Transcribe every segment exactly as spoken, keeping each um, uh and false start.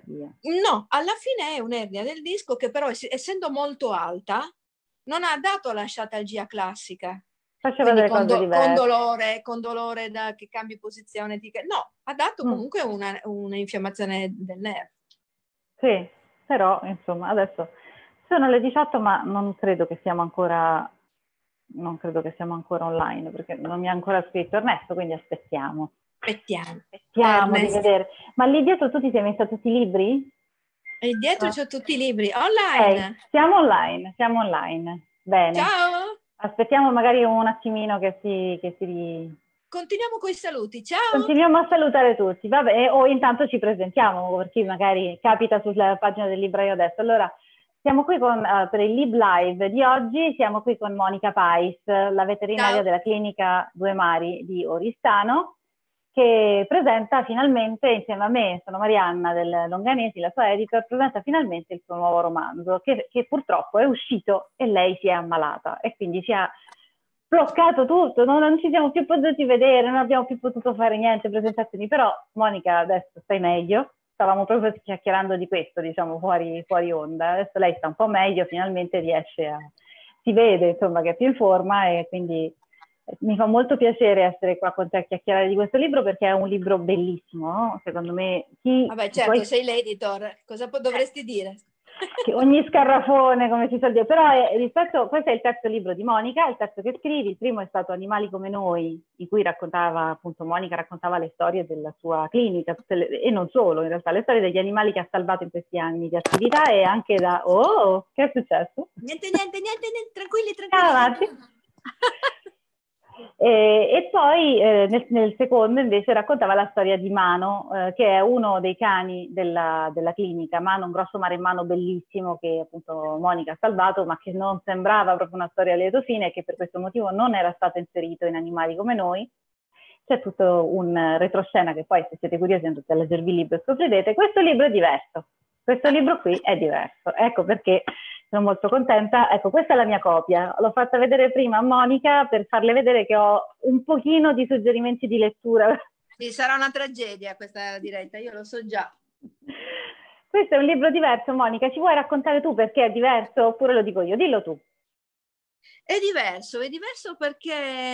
radiografia. No, alla fine è un'ernia del disco che però, essendo molto alta, non ha dato la sciatalgia classica. Faceva Quindi delle con, cose do, con diverse. dolore, con dolore da, che cambi posizione. Ti, no, ha dato Mm. comunque una, una infiammazione del nervo. Sì, però insomma adesso sono le diciotto, ma non credo che siamo ancora, non credo che siamo ancora online, perché non mi ha ancora scritto Ernesto, quindi aspettiamo. Aspettiamo. Aspettiamo di Ernest. vedere. Ma lì dietro tu ti sei messa tutti i libri? E dietro No. c'ho tutti i libri Ok, online. siamo online, siamo online. Bene. Ciao. Aspettiamo magari un attimino che si, che si... Continuiamo con i saluti. Ciao. Continuiamo a salutare tutti. Vabbè, o intanto ci presentiamo, per chi magari capita sulla pagina del libraio adesso. Allora, siamo qui con, uh, per il Lib Live di oggi, siamo qui con Monica Pais, la veterinaria Ciao. della clinica Due Mari di Oristano, che presenta finalmente, insieme a me, sono Marianna del Longanesi, la sua editor, presenta finalmente il suo nuovo romanzo, che, che purtroppo è uscito e lei si è ammalata e quindi si è bloccato tutto, non, non ci siamo più potuti vedere, non abbiamo più potuto fare niente, presentazioni, però Monica adesso stai meglio, stavamo proprio chiacchierando di questo, diciamo, fuori, fuori onda, adesso lei sta un po' meglio, finalmente riesce a, si vede insomma che è più in forma e quindi mi fa molto piacere essere qua con te a chiacchierare di questo libro perché è un libro bellissimo, no? Secondo me chi... Vabbè, certo, poi, sei l'editor, cosa dovresti dire? che ogni scarrafone, come si suol dire, però è, rispetto, questo è il terzo libro di Monica, il terzo che scrivi, il primo è stato Animali come noi, in cui raccontava, appunto Monica raccontava le storie della sua clinica, le, e non solo, in realtà, le storie degli animali che ha salvato in questi anni di attività e anche da... Oh, che è successo? Niente, niente, niente, niente, tranquilli, Andiamo tranquilli. avanti. E, e poi eh, nel, nel secondo invece raccontava la storia di Mano, eh, che è uno dei cani della, della clinica. Mano, un grosso maremmano bellissimo che appunto Monica ha salvato, ma che non sembrava proprio una storia a lieto fine e che per questo motivo non era stato inserito in Animali come noi. C'è tutto un retroscena che poi, se siete curiosi, andate a leggervi il libro e scoprirete. Questo libro è diverso. Questo libro qui è diverso. Ecco perché sono molto contenta. Ecco, questa è la mia copia. L'ho fatta vedere prima a Monica per farle vedere che ho un pochino di suggerimenti di lettura. Sì, sarà una tragedia questa diretta, io lo so già. Questo è un libro diverso, Monica. Ci vuoi raccontare tu perché è diverso oppure lo dico io? Dillo tu. È diverso, è diverso perché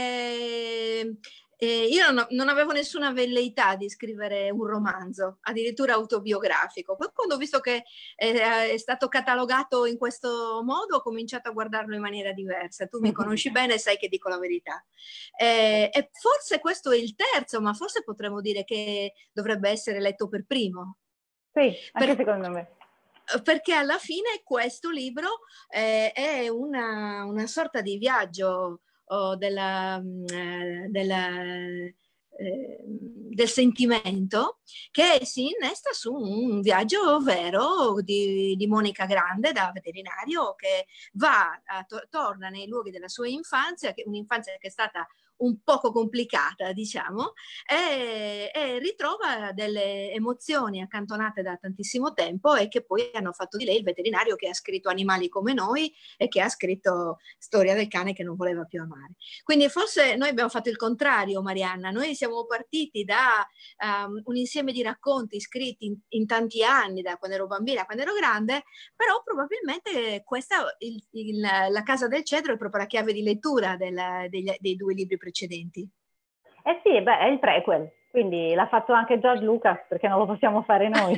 eh, io non, non avevo nessuna velleità di scrivere un romanzo, addirittura autobiografico. Poi quando ho visto che eh, è stato catalogato in questo modo, ho cominciato a guardarlo in maniera diversa. Tu mi conosci bene e sai che dico la verità. Eh, e forse questo è il terzo, ma forse potremmo dire che dovrebbe essere letto per primo. Sì, anche Per, secondo me. Perché alla fine questo libro eh, è una, una sorta di viaggio oh, della, eh, della, eh, del sentimento che si innesta su un viaggio vero di, di Monica Grande da veterinario che va a, to- torna nei luoghi della sua infanzia, che, un'infanzia che è stata un poco complicata, diciamo, e, e ritrova delle emozioni accantonate da tantissimo tempo e che poi hanno fatto di lei il veterinario che ha scritto Animali come noi e che ha scritto Storia del cane che non voleva più amare. Quindi forse noi abbiamo fatto il contrario, Marianna, noi siamo partiti da um, un insieme di racconti scritti in, in tanti anni, da quando ero bambina a quando ero grande, però probabilmente questa, il, il, la Casa del Cedro è proprio la chiave di lettura del, degli, dei due libri precedenti. Eh sì, beh, è il prequel, quindi l'ha fatto anche George Lucas, perché non lo possiamo fare noi.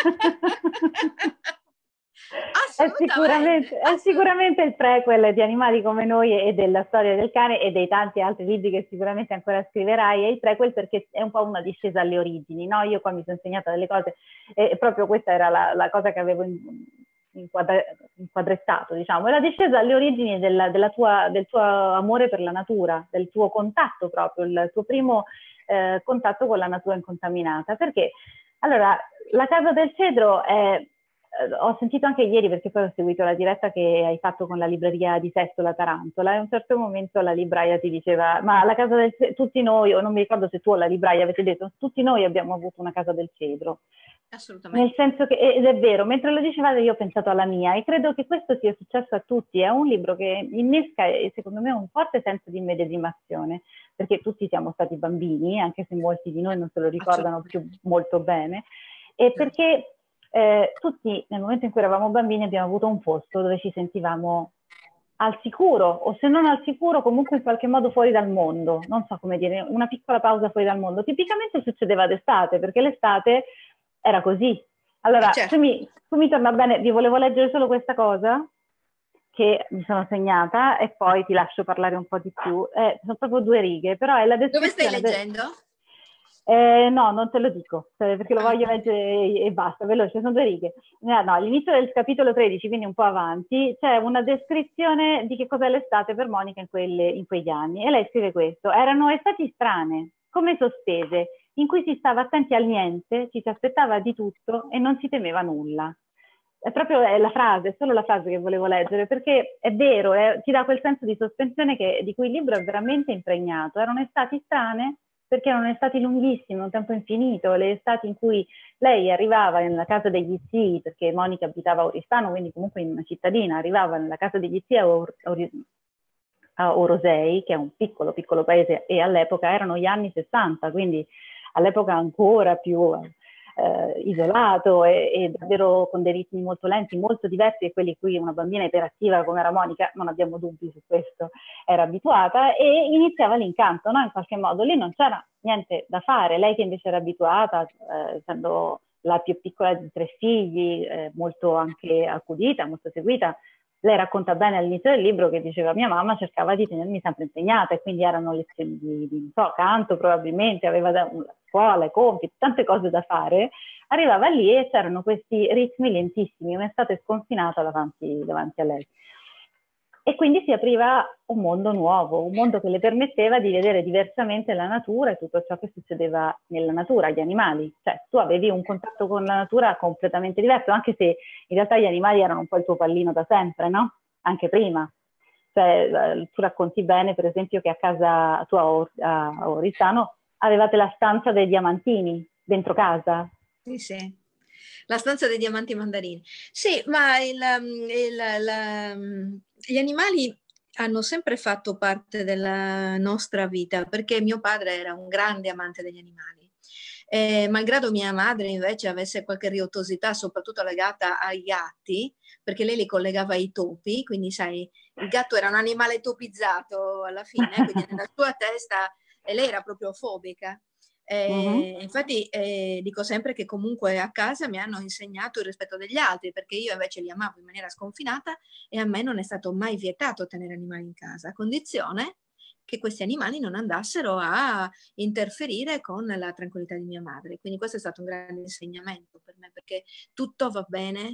È sicuramente, è sicuramente il prequel di Animali come noi e della storia del cane e dei tanti altri libri che sicuramente ancora scriverai. È il prequel perché è un po' una discesa alle origini, no? Io qua mi sono insegnata delle cose e proprio questa era la, la cosa che avevo inquadre, inquadrettato, diciamo. È la discesa alle origini della, della tua, del tuo amore per la natura, del tuo contatto proprio, il tuo primo eh, contatto con la natura incontaminata. Perché? Allora, la Casa del Cedro è... Ho sentito anche ieri, perché poi ho seguito la diretta che hai fatto con la libreria di Sesto, la Tarantola, e a un certo momento la libraia ti diceva, ma la Casa del Cedro, tutti noi, o non mi ricordo se tu o la libraia avete detto, tutti noi abbiamo avuto una Casa del Cedro. Assolutamente. Nel senso che, ed è vero, mentre lo dicevate io ho pensato alla mia, e credo che questo sia successo a tutti, è un libro che innesca, secondo me, un forte senso di immedesimazione, perché tutti siamo stati bambini, anche se molti di noi non se lo ricordano più molto bene, e perché eh, tutti nel momento in cui eravamo bambini abbiamo avuto un posto dove ci sentivamo al sicuro, o se non al sicuro comunque in qualche modo fuori dal mondo, non so come dire, una piccola pausa fuori dal mondo. Tipicamente succedeva d'estate, perché l'estate era così. Allora, Eh, certo. se mi, se mi torna bene, vi volevo leggere solo questa cosa che mi sono segnata e poi ti lascio parlare un po' di più. Eh, sono proprio due righe, però è la Dove stai descrizione del... leggendo? Eh, no, non te lo dico, perché lo Ah, voglio leggere e, e basta, veloce, sono due righe. Eh, no, all'inizio del capitolo tredici, quindi un po' avanti, c'è una descrizione di che cos'è l'estate per Monica in, quelle, in quegli anni. E lei scrive questo: erano estati strane, come sospese, in cui si stava attenti al niente, ci si aspettava di tutto e non si temeva nulla. È proprio è la frase, è solo la frase che volevo leggere, perché è vero, è, ti dà quel senso di sospensione che, di cui il libro è veramente impregnato. Erano estati strane perché erano estati lunghissimi, un tempo infinito, le estati in cui lei arrivava nella casa degli zii, perché Monica abitava a Oristano, quindi comunque in una cittadina, arrivava nella casa degli zii a, Or, a Orosei, che è un piccolo, piccolo paese, e all'epoca erano gli anni sessanta, quindi all'epoca ancora più eh, isolato e, e davvero con dei ritmi molto lenti, molto diversi da quelli cui una bambina iperattiva come era Monica, non abbiamo dubbi su questo, era abituata, e iniziava l'incanto, no? In qualche modo lì non c'era niente da fare, lei che invece era abituata, eh, essendo la più piccola di tre figli, eh, molto anche accudita, molto seguita. Lei racconta bene all'inizio del libro che diceva mia mamma cercava di tenermi sempre impegnata, e quindi erano lezioni di, di non so, canto probabilmente, aveva da, una scuola, compiti, tante cose da fare. Arrivava lì e c'erano questi ritmi lentissimi, un'estate sconfinata davanti, davanti a lei. E quindi si apriva un mondo nuovo, un mondo che le permetteva di vedere diversamente la natura e tutto ciò che succedeva nella natura, gli animali. Cioè, tu avevi un contatto con la natura completamente diverso, anche se in realtà gli animali erano un po' il tuo pallino da sempre, no? Anche prima. Cioè, tu racconti bene, per esempio, che a casa tua a Oristano avevate la stanza dei diamantini dentro casa. Sì, sì. La stanza dei diamanti mandarini. Sì, ma il, il, la, gli animali hanno sempre fatto parte della nostra vita, perché mio padre era un grande amante degli animali. E, malgrado mia madre invece avesse qualche riottosità, soprattutto legata ai gatti, perché lei li collegava ai topi, quindi sai, il gatto era un animale topizzato alla fine, quindi nella sua testa, e lei era proprio fobica. Eh, Mm-hmm. infatti eh, dico sempre che comunque a casa mi hanno insegnato il rispetto degli altri, perché io invece li amavo in maniera sconfinata e a me non è stato mai vietato tenere animali in casa, a condizione che questi animali non andassero a interferire con la tranquillità di mia madre. Quindi questo è stato un grande insegnamento per me, perché tutto va bene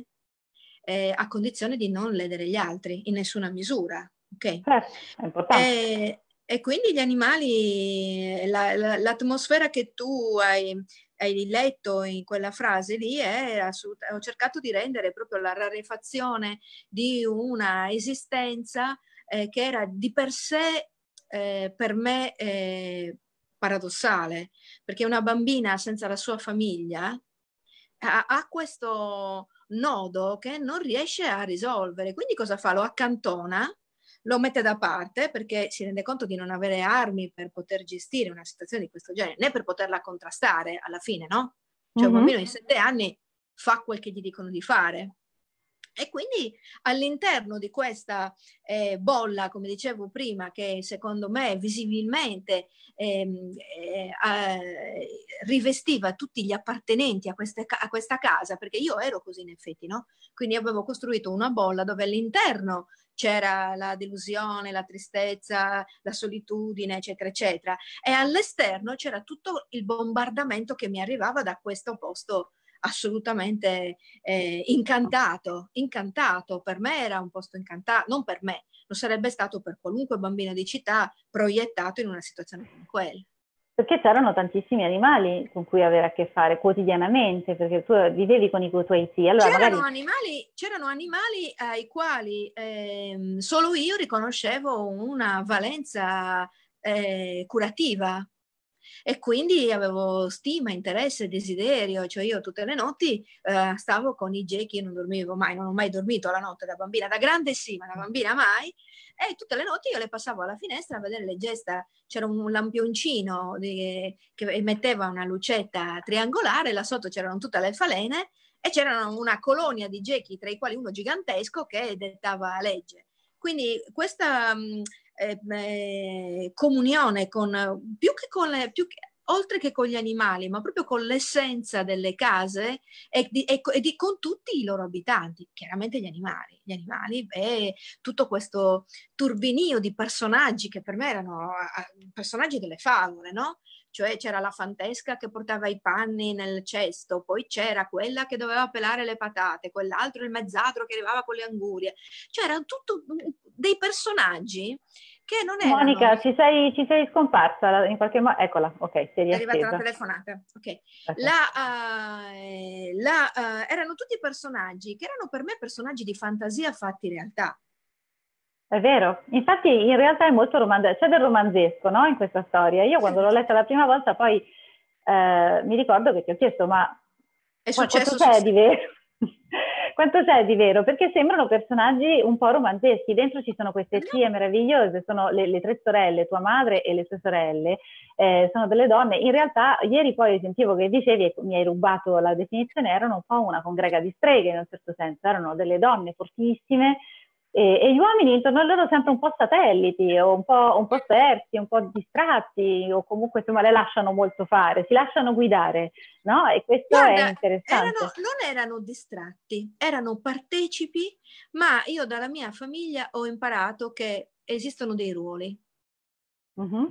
eh, a condizione di non ledere gli altri in nessuna misura. Okay? Certo, è importante. E, e quindi gli animali, la, la, l'atmosfera che tu hai, hai letto in quella frase lì è assoluta. Ho cercato di rendere proprio la rarefazione di una esistenza eh, che era di per sé eh, per me eh, paradossale, perché una bambina senza la sua famiglia ha, ha questo nodo che non riesce a risolvere. Quindi cosa fa? Lo accantona, lo mette da parte perché si rende conto di non avere armi per poter gestire una situazione di questo genere, né per poterla contrastare alla fine, no? Cioè un Mm-hmm. bambino di sette anni fa quel che gli dicono di fare. E quindi all'interno di questa eh, bolla, come dicevo prima, che secondo me visibilmente ehm, eh, eh, rivestiva tutti gli appartenenti a, queste, a questa casa, perché io ero così in effetti, no? Quindi avevo costruito una bolla dove all'interno c'era la delusione, la tristezza, la solitudine, eccetera, eccetera, e all'esterno c'era tutto il bombardamento che mi arrivava da questo posto assolutamente eh, incantato, incantato, per me era un posto incantato, non per me, lo sarebbe stato per qualunque bambino di città proiettato in una situazione come quella. Perché c'erano tantissimi animali con cui avere a che fare quotidianamente, perché tu vivevi con i tuoi zii. Allora C'erano magari... animali, c'erano animali ai quali eh, solo io riconoscevo una valenza eh, curativa. E quindi avevo stima, interesse, desiderio, cioè io tutte le notti eh, stavo con i gechi, io non dormivo mai, non ho mai dormito la notte da bambina, da grande sì, ma da bambina mai, e tutte le notti io le passavo alla finestra a vedere le gesta, c'era un lampioncino di, che emetteva una lucetta triangolare, là sotto c'erano tutte le falene, e c'era una colonia di gechi, tra i quali uno gigantesco che dettava legge. Quindi questa mh, eh, eh, comunione con, più che con le, più che, oltre che con gli animali, ma proprio con l'essenza delle case e, di, e, e di, con tutti i loro abitanti, chiaramente gli animali, gli animali e tutto questo turbinio di personaggi che per me erano uh, personaggi delle favole, no? Cioè c'era la fantesca che portava i panni nel cesto, poi c'era quella che doveva pelare le patate, quell'altro il mezzadro che arrivava con le angurie. Cioè erano tutto dei personaggi che non erano... Monica, ci sei, ci sei scomparsa in qualche modo? Eccola, ok, sei riaccesa. È arrivata una telefonata. Ok. Okay. La, uh, la, uh, erano tutti personaggi che erano per me personaggi di fantasia fatti realtà. È vero, infatti in realtà è molto romanzesco, c'è del romanzesco, no, in questa storia. Io quando l'ho letta la prima volta poi eh, mi ricordo che ti ho chiesto, ma è quanto c'è di vero? Quanto c'è di vero? Perché sembrano personaggi un po' romanzeschi. Dentro ci sono queste zie meravigliose, sono le, le tre sorelle, tua madre e le sue sorelle, eh, sono delle donne. In realtà ieri poi sentivo che dicevi, e mi hai rubato la definizione, erano un po' una congrega di streghe in un certo senso, erano delle donne fortissime, e, e gli uomini intorno a loro sempre un po' satelliti, o un po', un po' spersi, un po' distratti, o comunque insomma le lasciano molto fare, si lasciano guidare, no? E questo Guarda, è interessante. erano, non erano distratti, erano partecipi, ma io dalla mia famiglia ho imparato che esistono dei ruoli. Mm-hmm.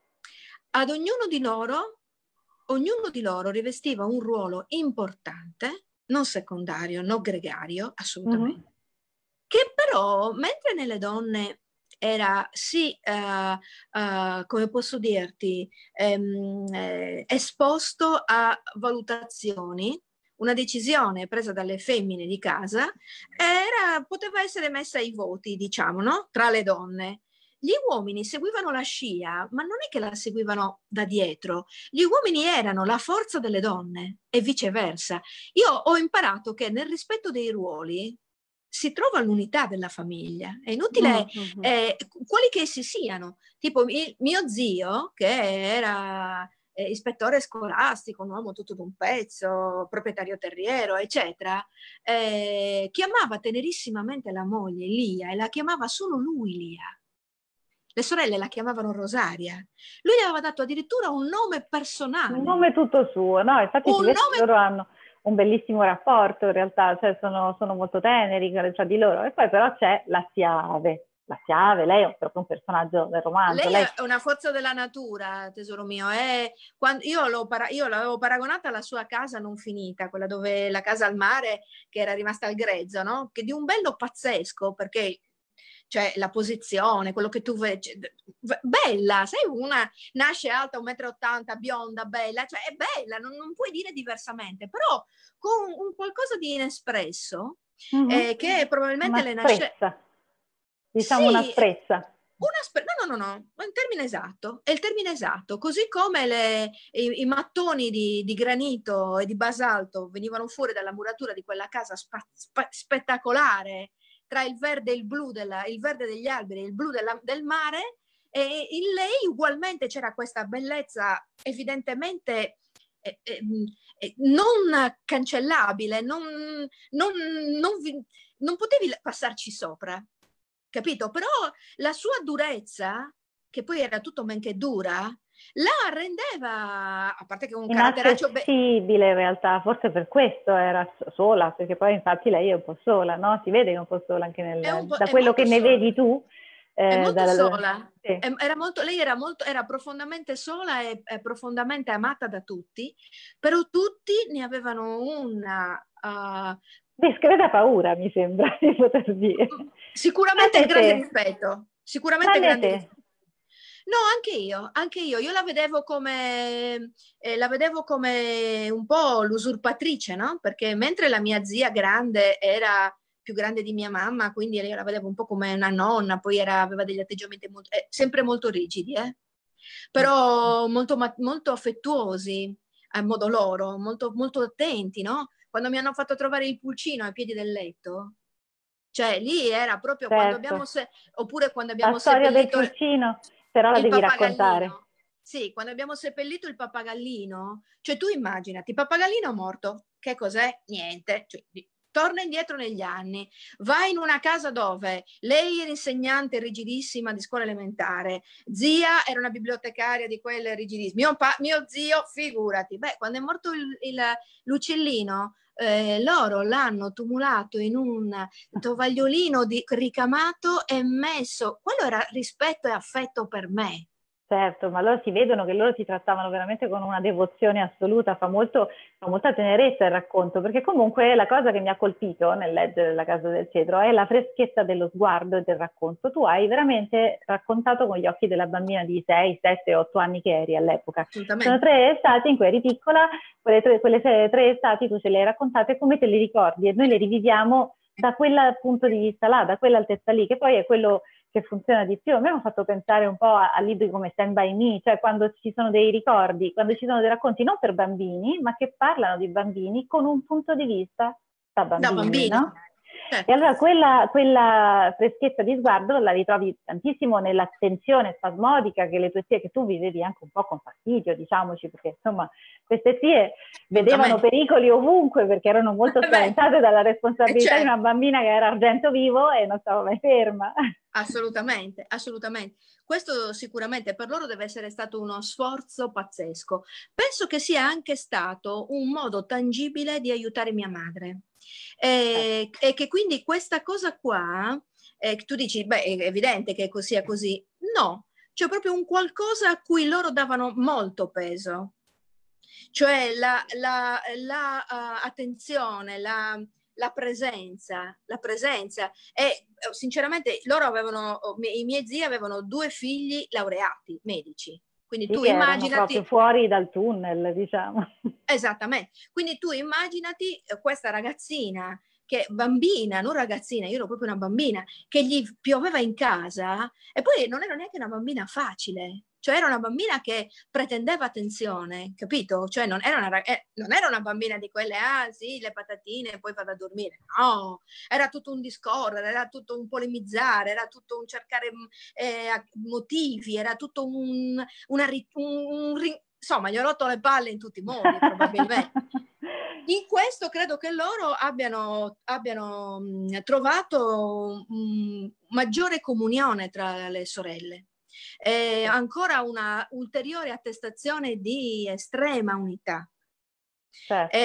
Ad ognuno di loro, ognuno di loro rivestiva un ruolo importante, non secondario, non gregario, assolutamente. Mm-hmm. Che però, mentre nelle donne era sì, uh, uh, come posso dirti, um, eh, esposto a valutazioni, una decisione presa dalle femmine di casa era, poteva essere messa ai voti, diciamo, no? Tra le donne. Gli uomini seguivano la scia, ma non è che la seguivano da dietro. Gli uomini erano la forza delle donne e viceversa. Io ho imparato che nel rispetto dei ruoli si trova l'unità della famiglia. È inutile, mm-hmm. eh, quali che essi siano. Tipo il, mio zio, che era eh, ispettore scolastico, un uomo tutto d'un pezzo, proprietario terriero, eccetera, eh, chiamava tenerissimamente la moglie Lia e la chiamava solo lui Lia. Le sorelle la chiamavano Rosaria. Lui gli aveva dato addirittura un nome personale. Un nome tutto suo, no? Infatti un si vede nome... che loro hanno un bellissimo rapporto in realtà, cioè sono, sono molto teneri tra di loro. E poi però c'è la Chiave. La Chiave, lei è proprio un personaggio del romanzo. Lei, lei è una forza della natura, tesoro mio. È quando, io, l'ho para, io l'avevo paragonata alla sua casa non finita, quella dove la casa al mare che era rimasta al grezzo, no? Che di un bello pazzesco, perché cioè la posizione, quello che tu vedi, bella, sai, una nasce alta un metro e ottanta, bionda, bella, cioè è bella, non, non puoi dire diversamente, però con un qualcosa di inespresso, mm-hmm. eh, che probabilmente una le nasce... Diciamo sì, una sprezza. Una spre... No, no, no, no, è il termine esatto, è il termine esatto, così come le, i, i mattoni di, di granito e di basalto venivano fuori dalla muratura di quella casa spa, spa, spettacolare, tra il verde e il blu, della, il verde degli alberi e il blu della, del mare, e in lei ugualmente c'era questa bellezza evidentemente eh, eh, non cancellabile, non, non, non, non potevi passarci sopra. Capito? Però la sua durezza, che poi era tutto men che dura, la rendeva, a parte che un caratteraccio... inaccessibile in realtà, forse per questo era sola, perché poi infatti lei è un po' sola, no? Si vede che è un po' sola anche nel, da quello che ne sola. vedi tu. Eh, è molto dal... sola. Sì. Era molto, lei era, molto, era profondamente sola e, e profondamente amata da tutti, però tutti ne avevano una... Uh, discreta paura, mi sembra di poter dire. Sicuramente il grande rispetto. Sicuramente grande rispetto. No, anche io, anche io. Io la vedevo come, eh, la vedevo come un po' l'usurpatrice, no? Perché mentre la mia zia grande era più grande di mia mamma, quindi io la vedevo un po' come una nonna, poi era, aveva degli atteggiamenti molto, eh, sempre molto rigidi, eh? Però molto, molto affettuosi a modo loro, molto, molto attenti, no? Quando mi hanno fatto trovare il pulcino ai piedi del letto, cioè lì era proprio certo. Quando abbiamo se- oppure quando abbiamo la storia seppellito del pulcino, però la devi raccontare. Sì, quando abbiamo seppellito il pappagallino, cioè tu immaginati, pappagallino morto, che cos'è? Niente. Cioè, torna indietro negli anni, va in una casa dove lei era insegnante rigidissima di scuola elementare, zia era una bibliotecaria di quelle rigidissime, mio, mio zio, figurati, beh, quando è morto il, il, l'uccellino, eh, loro l'hanno tumulato in un tovagliolino di, ricamato e messo, quello era rispetto e affetto per me. Certo, ma loro si vedono che loro ti trattavano veramente con una devozione assoluta, fa, molto, fa molta tenerezza il racconto, perché comunque la cosa che mi ha colpito nel leggere La Casa del Cedro è la freschezza dello sguardo e del racconto. Tu hai veramente raccontato con gli occhi della bambina di sei, sette, otto anni che eri all'epoca. Sono tre estati in cui eri piccola, quelle tre, quelle tre estati tu ce le hai raccontate come te le ricordi e noi le riviviamo da quel punto di vista là, da quell'altezza lì, che poi è quello che funziona di più. A me mi ha fatto pensare un po' a, a libri come Stand By Me, cioè quando ci sono dei ricordi, quando ci sono dei racconti non per bambini, ma che parlano di bambini con un punto di vista da bambini, da bambini. No? Certo. E allora quella, quella freschezza di sguardo la ritrovi tantissimo nell'attenzione spasmodica che le tue zie, che tu vivevi anche un po' con fastidio, diciamoci, perché insomma queste zie vedevano pericoli ovunque perché erano molto spaventate dalla responsabilità certo. di una bambina che era argento vivo e non stava mai ferma. Assolutamente, assolutamente. Questo sicuramente per loro deve essere stato uno sforzo pazzesco. Penso che sia anche stato un modo tangibile di aiutare mia madre. E, e che quindi questa cosa qua, eh, tu dici, beh, è evidente che sia così. No, c'è proprio un qualcosa a cui loro davano molto peso. Cioè la, la, la uh, attenzione, la... la presenza, la presenza e sinceramente loro avevano, i miei zii avevano due figli laureati medici, quindi sì, tu erano immaginati proprio fuori dal tunnel, diciamo. Esattamente, quindi tu immaginati questa ragazzina che bambina, non ragazzina, io ero proprio una bambina che gli pioveva in casa e poi non era neanche una bambina facile. Cioè era una bambina che pretendeva attenzione, capito? Cioè non era una, eh, non era una bambina di quelle, ah sì, le patatine e poi vado a dormire. No, era tutto un discorrere, era tutto un polemizzare, era tutto un cercare eh, motivi, era tutto un, una, un, un, insomma, gli ho rotto le palle in tutti i modi, probabilmente. In questo credo che loro abbiano, abbiano mh, trovato mh, maggiore comunione tra le sorelle. E ancora una ulteriore attestazione di estrema unità. Certo.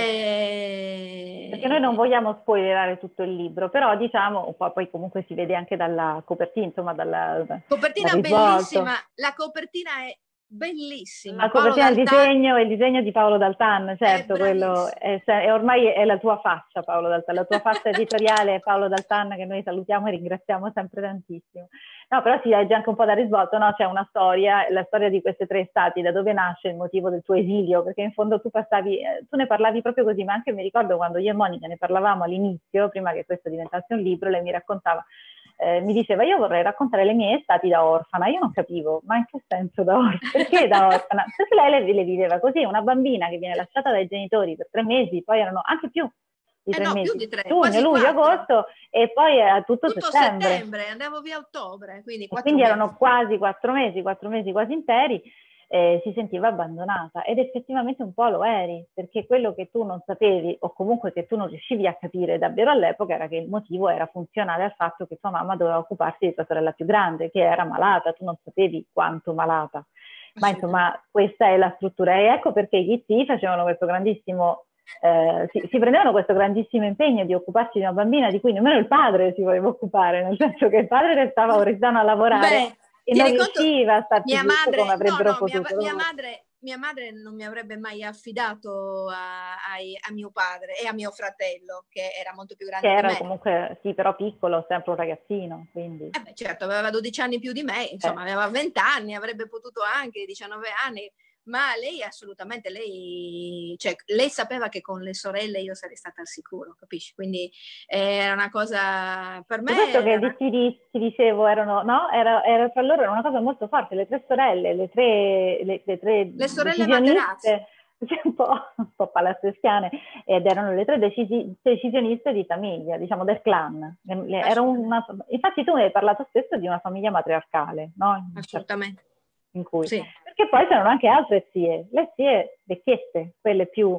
E... Perché noi non vogliamo spoilerare tutto il libro, però diciamo, poi comunque si vede anche dalla copertina, insomma, dalla copertina dal bellissima, la copertina è bellissima. La copertina, il disegno, il disegno di Paolo Daltan, certo, è quello è, è, ormai è la tua faccia, Paolo Daltan, la tua faccia editoriale è Paolo Daltan, che noi salutiamo e ringraziamo sempre tantissimo. No, però si legge anche un po' da risvolto, no? C'è una storia, la storia di queste tre stati, da dove nasce il motivo del tuo esilio, perché in fondo tu passavi, tu ne parlavi proprio così, ma anche mi ricordo quando io e Monica ne parlavamo all'inizio, prima che questo diventasse un libro, lei mi raccontava, Eh, mi diceva io vorrei raccontare le mie estati da orfana. Io non capivo, ma in che senso da orfana? Perché da orfana? Perché lei le, le viveva così, una bambina che viene lasciata dai genitori per tre mesi, poi erano anche più di tre eh no, mesi, più di tre, giugno, luglio, quattro. agosto e poi era tutto, tutto settembre. settembre, andavo via a ottobre, quindi, e quindi mesi. erano quasi quattro mesi, quattro mesi quasi interi. Eh, si sentiva abbandonata ed effettivamente un po' lo eri, perché quello che tu non sapevi o comunque che tu non riuscivi a capire davvero all'epoca era che il motivo era funzionale al fatto che tua mamma doveva occuparsi di tua sorella più grande che era malata, tu non sapevi quanto malata, ma insomma questa è la struttura e ecco perché gli zii facevano questo grandissimo eh, si, si prendevano questo grandissimo impegno di occuparsi di una bambina di cui nemmeno il padre si voleva occupare, nel senso che il padre restava a Oristano a lavorare. Beh, e non riusciva a starci mia madre, come avrebbero no, no, potuto. Mia, mia, madre, mia madre non mi avrebbe mai affidato a, a, a mio padre e a mio fratello, che era molto più grande che di era me. comunque, sì, però piccolo, sempre un ragazzino, quindi. Eh beh, certo, aveva dodici anni più di me, insomma, eh. aveva venti anni, avrebbe potuto anche diciannove anni, ma lei assolutamente, lei, cioè, lei sapeva che con le sorelle io sarei stata al sicuro, capisci? Quindi era una cosa, per me... Questo che una... ti, ti dicevo, erano, no? Era, era tra loro era una cosa molto forte, le tre sorelle, le tre, le, le tre le sorelle decisioniste, un po', un po' palazzeschiane, ed erano le tre decisi, decisioniste di famiglia, diciamo del clan. Era una, infatti tu mi hai parlato spesso di una famiglia matriarcale, no? Assolutamente. In cui, sì. Perché poi c'erano anche altre zie, le zie vecchiette, quelle più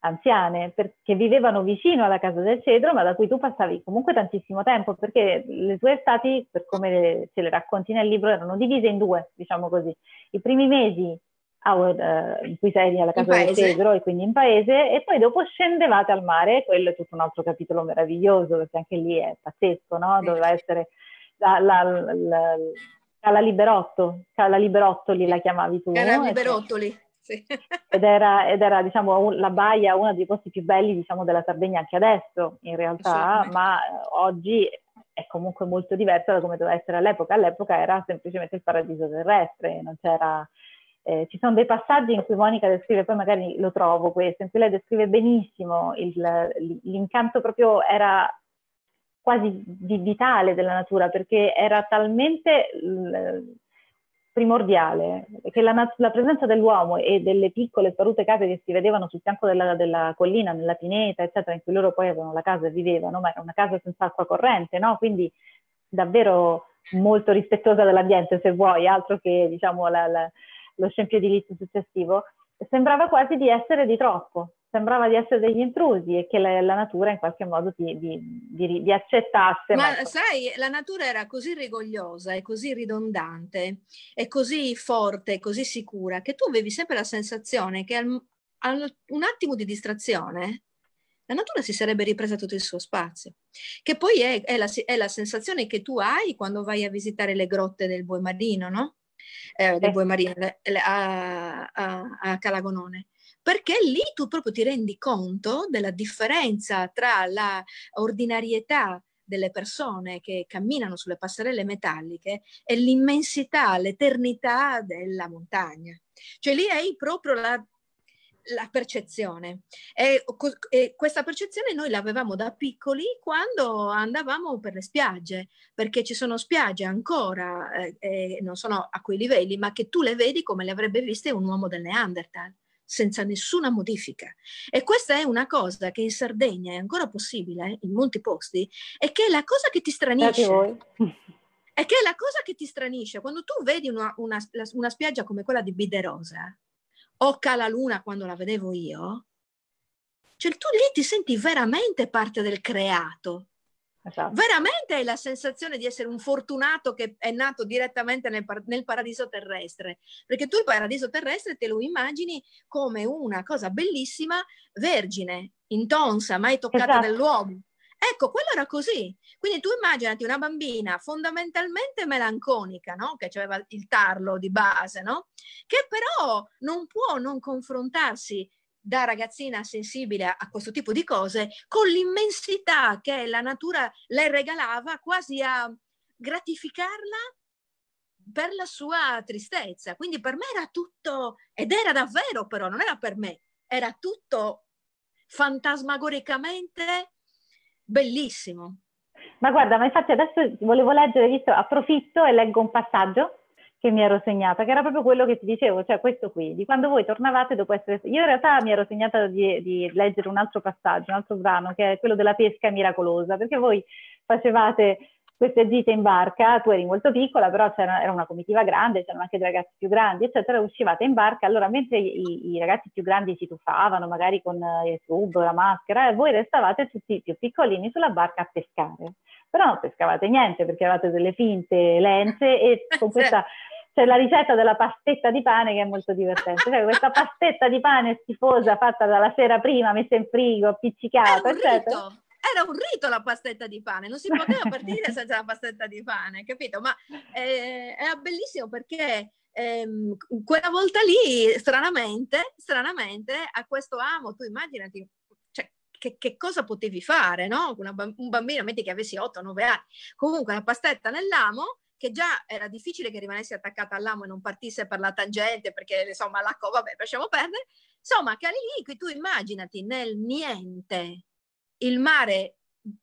anziane, perché vivevano vicino alla Casa del Cedro, ma da cui tu passavi comunque tantissimo tempo, perché le tue estati, per come le, ce le racconti nel libro, erano divise in due, diciamo così. I primi mesi a, in cui sei alla Casa del Cedro e quindi in paese, e poi dopo scendevate al mare, e quello è tutto un altro capitolo meraviglioso, perché anche lì è pazzesco, no? Doveva essere la, la, la, la Cala Liberotto, Cala Liberottoli la chiamavi tu. Cala Liberottoli. Sì. Ed era, ed era diciamo, un, la baia, uno dei posti più belli, diciamo, della Sardegna anche adesso, in realtà, ma oggi è comunque molto diversa da come doveva essere all'epoca. All'epoca era semplicemente il paradiso terrestre, non c'era... Eh, ci sono dei passaggi in cui Monica descrive, poi magari lo trovo questo, in cui lei descrive benissimo il, l'incanto proprio era quasi vitale della natura, perché era talmente primordiale che la, la presenza dell'uomo e delle piccole sparute case che si vedevano sul fianco della, della collina, nella pineta, eccetera, in cui loro poi avevano la casa e vivevano, ma era una casa senza acqua corrente, no? Quindi davvero molto rispettosa dell'ambiente, se vuoi, altro che, diciamo, la, la, lo scempio edilizio successivo. Sembrava quasi di essere di troppo, sembrava di essere degli intrusi e che la, la natura in qualche modo ti, di, di, di accettasse. Ma, ma sai, la natura era così rigogliosa e così ridondante e così forte, così sicura, che tu avevi sempre la sensazione che al, al, un attimo di distrazione la natura si sarebbe ripresa tutto il suo spazio, che poi è, è, la, è la sensazione che tu hai quando vai a visitare le grotte del Bue Marino, no? Eh, del Bue Marino a, a, a Calagonone. Perché lì tu proprio ti rendi conto della differenza tra la ordinarietà delle persone che camminano sulle passerelle metalliche e l'immensità, l'eternità della montagna. Cioè lì hai proprio la, la percezione. E, e questa percezione noi l'avevamo da piccoli quando andavamo per le spiagge, perché ci sono spiagge ancora, eh, eh, non sono a quei livelli, ma che tu le vedi come le avrebbe viste un uomo del Neanderthal, senza nessuna modifica. E questa è una cosa che in Sardegna è ancora possibile, in molti posti, e che è la cosa che ti stranisce. È che è la cosa che ti stranisce. Quando tu vedi una, una, una spiaggia come quella di Biderosa, o Calaluna quando la vedevo io, cioè tu lì ti senti veramente parte del creato. Esatto. Veramente hai la sensazione di essere un fortunato che è nato direttamente nel, par- nel paradiso terrestre, perché tu il paradiso terrestre te lo immagini come una cosa bellissima, vergine, intonsa, mai toccata esatto. dall'uomo. Ecco, quello era così. Quindi tu immaginati una bambina fondamentalmente melanconica, no? Che aveva il tarlo di base, no? Che però non può non confrontarsi da ragazzina sensibile a, a questo tipo di cose, con l'immensità che la natura le regalava, quasi a gratificarla per la sua tristezza. Quindi per me era tutto, ed era davvero però, non era per me, era tutto fantasmagoricamente bellissimo. Ma guarda, ma infatti adesso volevo leggere, visto, approfitto e leggo un passaggio che mi ero segnata, che era proprio quello che ti dicevo, cioè questo qui, di quando voi tornavate dopo essere... Io in realtà mi ero segnata di, di leggere un altro passaggio, un altro brano, che è quello della pesca miracolosa, perché voi facevate queste gite in barca, tu eri molto piccola, però c'era, era una comitiva grande, c'erano anche dei ragazzi più grandi, eccetera, uscivate in barca, allora mentre i, i ragazzi più grandi si tuffavano, magari con il tubo, la maschera, e voi restavate tutti più piccolini sulla barca a pescare. Però non pescavate niente, perché avevate delle finte lenze e con questa... C'è la ricetta della pastetta di pane che è molto divertente, cioè questa pastetta di pane schifosa fatta dalla sera prima, messa in frigo, appiccicata, eccetera. Rito. Era un rito la pastetta di pane, non si poteva partire senza la pastetta di pane, capito? Ma eh, era bellissimo perché ehm, quella volta lì, stranamente, stranamente, a questo amo, tu immaginati, cioè, che, che cosa potevi fare, no? Una, un bambino, metti che avessi otto nove anni, comunque la pastetta nell'amo, che già era difficile che rimanesse attaccata all'amo e non partisse per la tangente, perché insomma l'acqua, vabbè, lasciamo perdere, insomma, che lì, che tu immaginati nel niente, il mare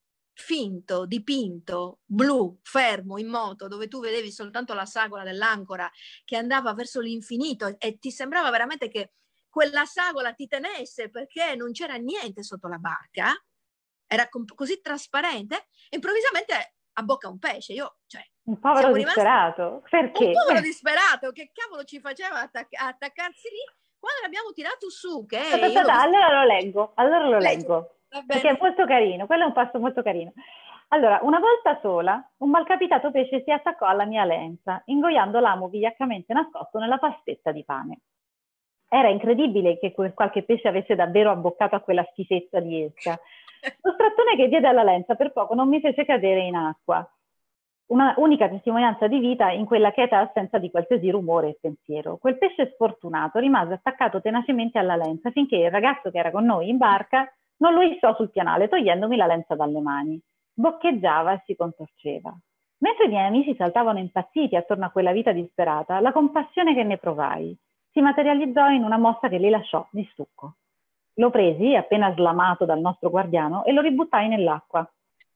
finto, dipinto, blu, fermo, in moto, dove tu vedevi soltanto la sagola dell'ancora che andava verso l'infinito e ti sembrava veramente che quella sagola ti tenesse perché non c'era niente sotto la barca, era così trasparente, improvvisamente abbocca un pesce. Io, cioè, un povero disperato, perché? Un povero disperato, che cavolo ci faceva attac- attaccarsi lì? quando l'abbiamo tirato su, che Ta, ta, ta, ta, allora lo leggo, allora lo leggo, perché è molto carino, quello è un passo molto carino. Allora, una volta sola, un malcapitato pesce si attaccò alla mia lenza, ingoiando l'amo vigliaccamente nascosto nella pastetta di pane. Era incredibile che qualche pesce avesse davvero abboccato a quella schifezza di esca. Lo strattone che diede alla lenza per poco non mi fece cadere in acqua. Una unica testimonianza di vita in quella quieta assenza di qualsiasi rumore e pensiero. Quel pesce sfortunato rimase attaccato tenacemente alla lenza finché il ragazzo che era con noi in barca non lo issò sul pianale togliendomi la lenza dalle mani. Boccheggiava e si contorceva. Mentre i miei amici saltavano impazziti attorno a quella vita disperata, la compassione che ne provai si materializzò in una mossa che li lasciò di stucco. Lo presi, appena slamato dal nostro guardiano, e lo ributtai nell'acqua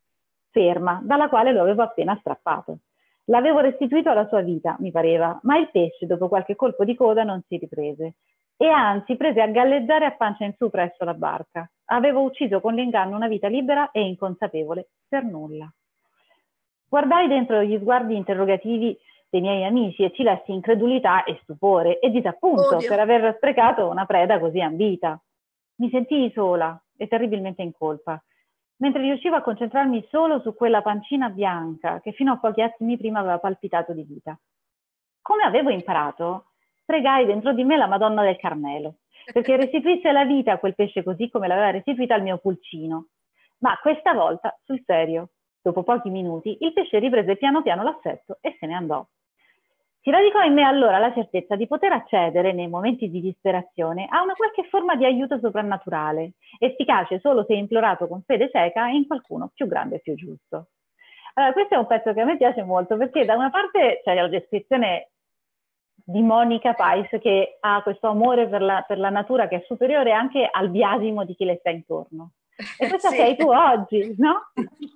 ferma, dalla quale lo avevo appena strappato. L'avevo restituito alla sua vita, mi pareva, ma il pesce, dopo qualche colpo di coda, non si riprese e anzi prese a galleggiare a pancia in su presso la barca. Avevo ucciso con l'inganno una vita libera e inconsapevole per nulla. Guardai dentro gli sguardi interrogativi dei miei amici e ci lessi incredulità e stupore e disappunto Odio. per aver sprecato una preda così ambita. Mi sentii sola e terribilmente in colpa, mentre riuscivo a concentrarmi solo su quella pancina bianca che fino a pochi attimi prima aveva palpitato di vita. Come avevo imparato, pregai dentro di me la Madonna del Carmelo, perché restituisse la vita a quel pesce così come l'aveva restituita al mio pulcino. Ma questa volta, sul serio, dopo pochi minuti, il pesce riprese piano piano l'assetto e se ne andò. Si radicò in me allora la certezza di poter accedere, nei momenti di disperazione, a una qualche forma di aiuto soprannaturale, efficace solo se implorato con fede cieca in qualcuno più grande e più giusto. Allora, questo è un pezzo che a me piace molto, perché da una parte c'è la descrizione di Monica Pais, che ha questo amore per la, per la natura che è superiore anche al biasimo di chi le sta intorno. E questa sì. Sei tu oggi, no?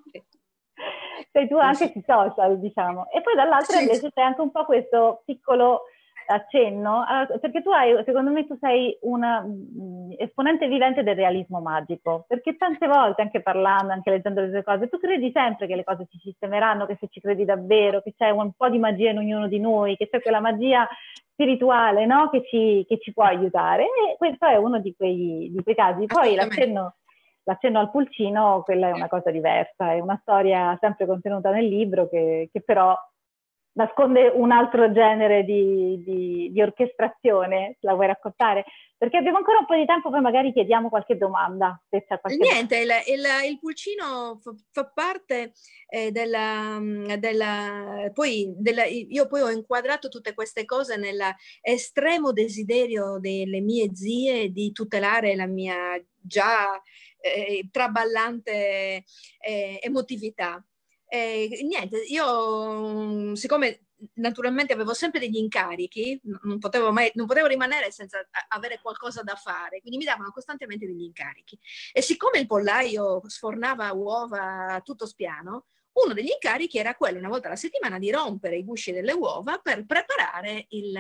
Sei tu anche sui social, diciamo. E poi dall'altra sì. Invece c'è anche un po' questo piccolo accenno, uh, perché tu hai, secondo me tu sei una um, esponente vivente del realismo magico, perché tante volte, anche parlando, anche leggendo le tue cose, tu credi sempre che le cose si sistemeranno, che se ci credi davvero, che c'è un po' di magia in ognuno di noi, che c'è quella magia spirituale, no? Che ci, che ci può aiutare, e questo è uno di quei, di quei casi. Poi l'accenno L'accenno al pulcino, quella è una cosa diversa, è una storia sempre contenuta nel libro che, che però nasconde un altro genere di, di, di orchestrazione. La vuoi raccontare? Perché abbiamo ancora un po' di tempo, poi magari chiediamo qualche domanda. Se c'è qualche Niente, il, il, il pulcino fa, fa parte eh, della, della, poi della, io poi ho inquadrato tutte queste cose nell'estremo desiderio delle mie zie di tutelare la mia già eh, traballante eh, emotività. Eh, niente, io siccome naturalmente avevo sempre degli incarichi, non potevo, mai, non potevo rimanere senza avere qualcosa da fare, quindi mi davano costantemente degli incarichi. E siccome il pollaio sfornava uova a tutto spiano, uno degli incarichi era quello, una volta alla settimana, di rompere i gusci delle uova per preparare il...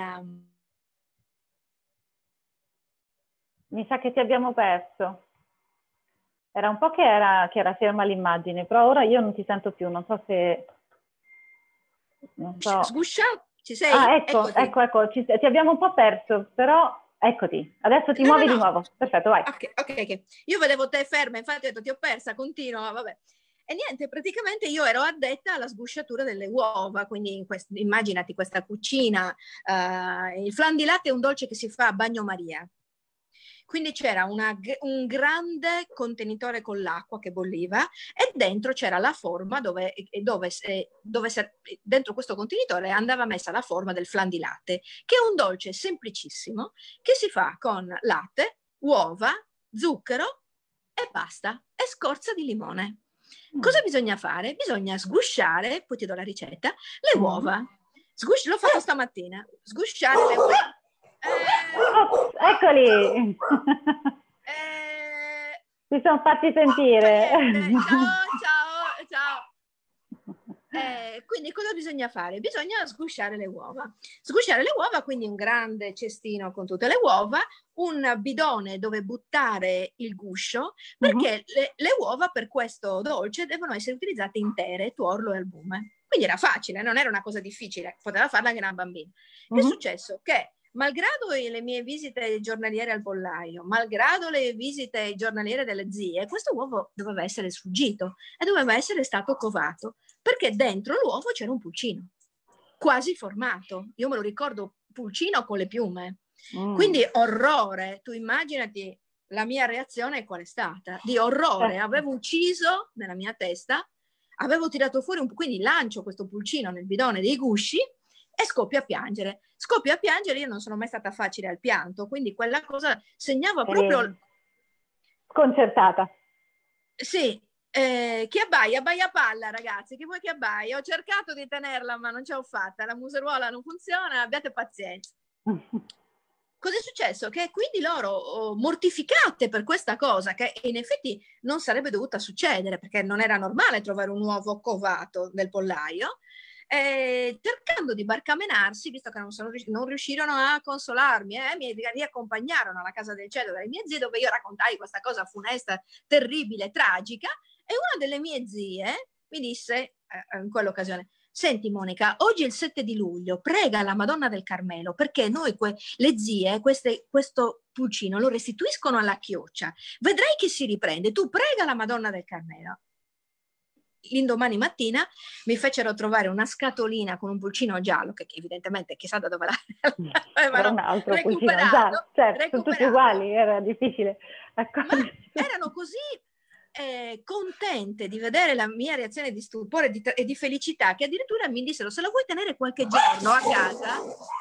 Mi sa che ti abbiamo perso. Era un po' che era, che era ferma l'immagine, però ora io non ti sento più, non so se... Non so. Sguscia? Ci sei? Ah, ecco, Eccoti. ecco, ecco, ci, ti abbiamo un po' perso, però eccoti, adesso ti no, muovi no, no. di nuovo. Perfetto, vai. Ok, ok, ok. Io vedevo te ferma, infatti ho detto ti ho persa, continua, vabbè. E niente, praticamente io ero addetta alla sgusciatura delle uova, quindi in quest- immaginati questa cucina. Uh, il flan di latte è un dolce che si fa a bagnomaria. Quindi c'era una, un grande contenitore con l'acqua che bolliva e dentro c'era la forma dove, dove, dove dentro questo contenitore andava messa la forma del flan di latte, che è un dolce semplicissimo che si fa con latte, uova, zucchero e basta, e scorza di limone. Cosa bisogna fare? Bisogna sgusciare, poi ti do la ricetta, le uova. Sgusci- l'ho fatto stamattina, sgusciare le uova. Eh, oh, eccoli! Eh, si sono fatti sentire. Ciao, ciao, ciao. Eh, quindi cosa bisogna fare? Bisogna sgusciare le uova. Sgusciare le uova, quindi un grande cestino con tutte le uova, un bidone dove buttare il guscio, perché uh-huh. le, le uova per questo dolce devono essere utilizzate intere, tuorlo e albume. Quindi era facile, non era una cosa difficile, poteva farla anche una bambina. Uh-huh. Che è successo? Che malgrado le mie visite giornaliere al pollaio, malgrado le visite giornaliere delle zie, questo uovo doveva essere sfuggito e doveva essere stato covato, perché dentro l'uovo c'era un pulcino, quasi formato. Io me lo ricordo, pulcino con le piume. Mm. Quindi orrore, tu immaginati la mia reazione qual è stata? Di orrore, avevo ucciso nella mia testa, avevo tirato fuori un po', quindi lancio questo pulcino nel bidone dei gusci e scoppio a piangere. Scoppio a piangere, io non sono mai stata facile al pianto, quindi quella cosa segnava proprio... Eh, sconcertata. Sì, eh, chi abbaia, abbaia palla, ragazzi, che vuoi che abbaia? Ho cercato di tenerla, ma non ce l'ho fatta, la museruola non funziona, abbiate pazienza. Cos'è successo? Che quindi loro, oh, mortificate per questa cosa, che in effetti non sarebbe dovuta succedere, perché non era normale trovare un uovo covato nel pollaio, eh, cercando di barcamenarsi, visto che non, sono, non riuscirono a consolarmi, eh, mi riaccompagnarono alla casa del cielo dalle mie zie, dove io raccontai questa cosa funesta, terribile, tragica, e una delle mie zie mi disse, eh, in quell'occasione: senti Monica, oggi è il sette di luglio, prega la Madonna del Carmelo, perché noi, que- le zie, queste, questo pulcino lo restituiscono alla chioccia, vedrai che si riprende, tu prega la Madonna del Carmelo. L'indomani mattina mi fecero trovare una scatolina con un pulcino giallo, che evidentemente chissà da dove l'avevano un altro recuperato, giallo. Certo, recuperato. Sono tutti uguali, era difficile accorgersi. Ma erano così eh, contente di vedere la mia reazione di stupore e di, e di felicità, che addirittura mi dissero: se la vuoi tenere qualche giorno a casa.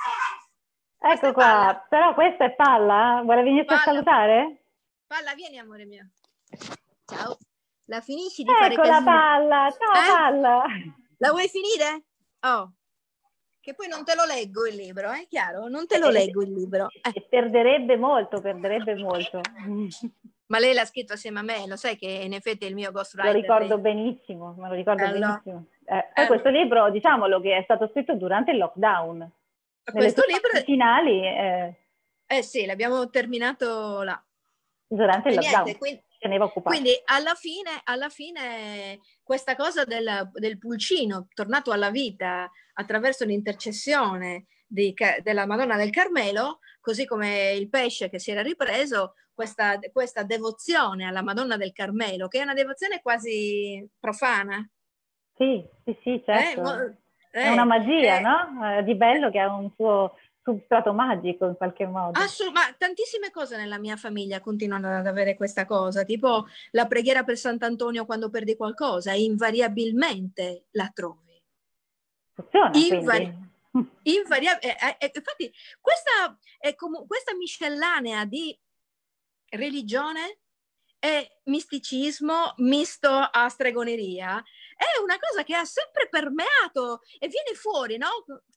Ecco qua, Palla. Però questa è Palla, vuole venirti a salutare? Palla, vieni amore mio. Ciao. La finisci di fare casino? Ecco la Palla, ciao eh? Palla. La vuoi finire? Oh, che poi non te lo leggo il libro, è eh? chiaro? Non te lo eh, leggo il libro. Eh. Perderebbe molto, perderebbe molto. Ma lei l'ha scritto assieme a me, lo sai che in effetti è il mio ghostwriter. Lo ricordo lei. benissimo, me lo ricordo allora, benissimo. Eh, poi eh, questo libro, diciamolo, che è stato scritto durante il lockdown. Questo libro... finali... Eh, eh sì, l'abbiamo terminato là. Durante il e lockdown. Niente, quindi, occupato. Quindi alla fine, alla fine questa cosa del, del pulcino tornato alla vita attraverso l'intercessione di, della Madonna del Carmelo, così come il pesce che si era ripreso, questa, questa devozione alla Madonna del Carmelo, che è una devozione quasi profana. Sì, sì, sì, certo. Eh, è una magia, eh, no? Eh, di bello che ha un suo substrato magico in qualche modo. Assolutamente, ma tantissime cose nella mia famiglia continuano ad avere questa cosa, tipo la preghiera per Sant'Antonio quando perdi qualcosa, invariabilmente la trovi. Funziona, Invari- quindi. Invariab- eh, eh, infatti questa, è com- questa miscellanea di religione e misticismo misto a stregoneria è una cosa che ha sempre permeato e viene fuori, no?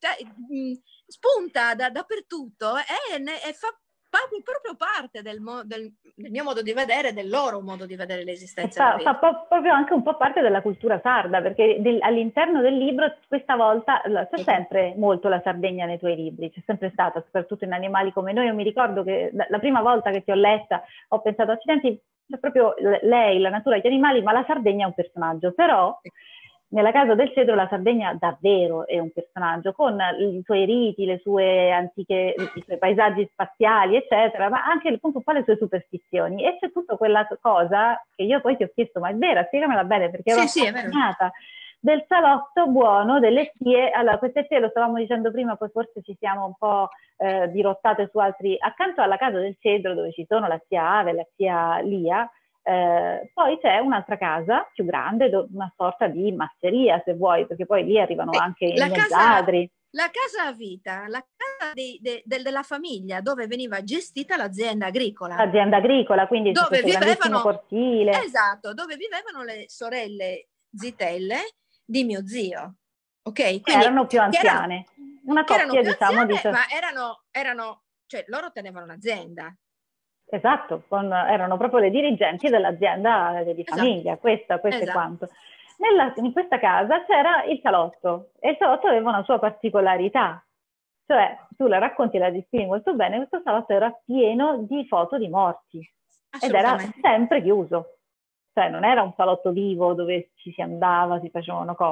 Spunta da, dappertutto e, ne, e fa proprio parte del, mo, del, del mio modo di vedere, del loro modo di vedere l'esistenza. Fa, fa proprio anche un po' parte della cultura sarda, perché del, all'interno del libro questa volta c'è sempre molto la Sardegna nei tuoi libri, c'è sempre stata, soprattutto in Animali come noi. Io mi ricordo che la prima volta che ti ho letta ho pensato: accidenti, c'è proprio lei, la natura, gli animali, ma la Sardegna è un personaggio. Però nella Casa del Cedro la Sardegna davvero è un personaggio, con i suoi riti, le sue antiche, i suoi paesaggi spaziali, eccetera, ma anche appunto un po' le sue superstizioni. E c'è tutta quella cosa che io poi ti ho chiesto: ma è vera? Spiegamela bene, perché ero sì, affascinata, del salotto buono delle zie. Allora, queste zie, lo stavamo dicendo prima, poi forse ci siamo un po' eh, dirottate su altri. Accanto alla Casa del Cedro, dove ci sono la zia Ave, la zia Lia, Eh, poi c'è un'altra casa più grande, una sorta di masseria, se vuoi, perché poi lì arrivano eh, anche i mezzadri. La casa a vita, la casa di, de, de, della famiglia dove veniva gestita l'azienda agricola. L'azienda agricola, quindi dove c'è questo grandissimo cortile. Esatto, dove vivevano le sorelle zitelle di mio zio. Ok? Quindi, erano più anziane. Erano, una coppia, più diciamo, anziane, di... ma erano, erano, cioè loro tenevano un'azienda. Esatto, con, erano proprio le dirigenti dell'azienda di famiglia, esatto. Questa, questo esatto. è quanto. Nella, in questa casa c'era il salotto, e il salotto aveva una sua particolarità, cioè tu la racconti e la descrivi molto bene. Questo salotto era pieno di foto di morti, ed era sempre chiuso, cioè non era un salotto vivo dove ci si andava, si facevano cose.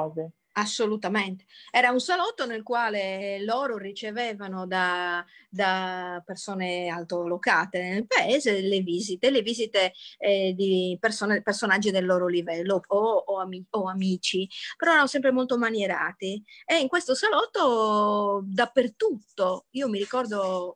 Assolutamente. Era un salotto nel quale loro ricevevano da, da persone altolocate nel paese le visite, le visite eh, di persone, personaggi del loro livello o, o, ami, o amici, però erano sempre molto manierati. E in questo salotto dappertutto, io mi ricordo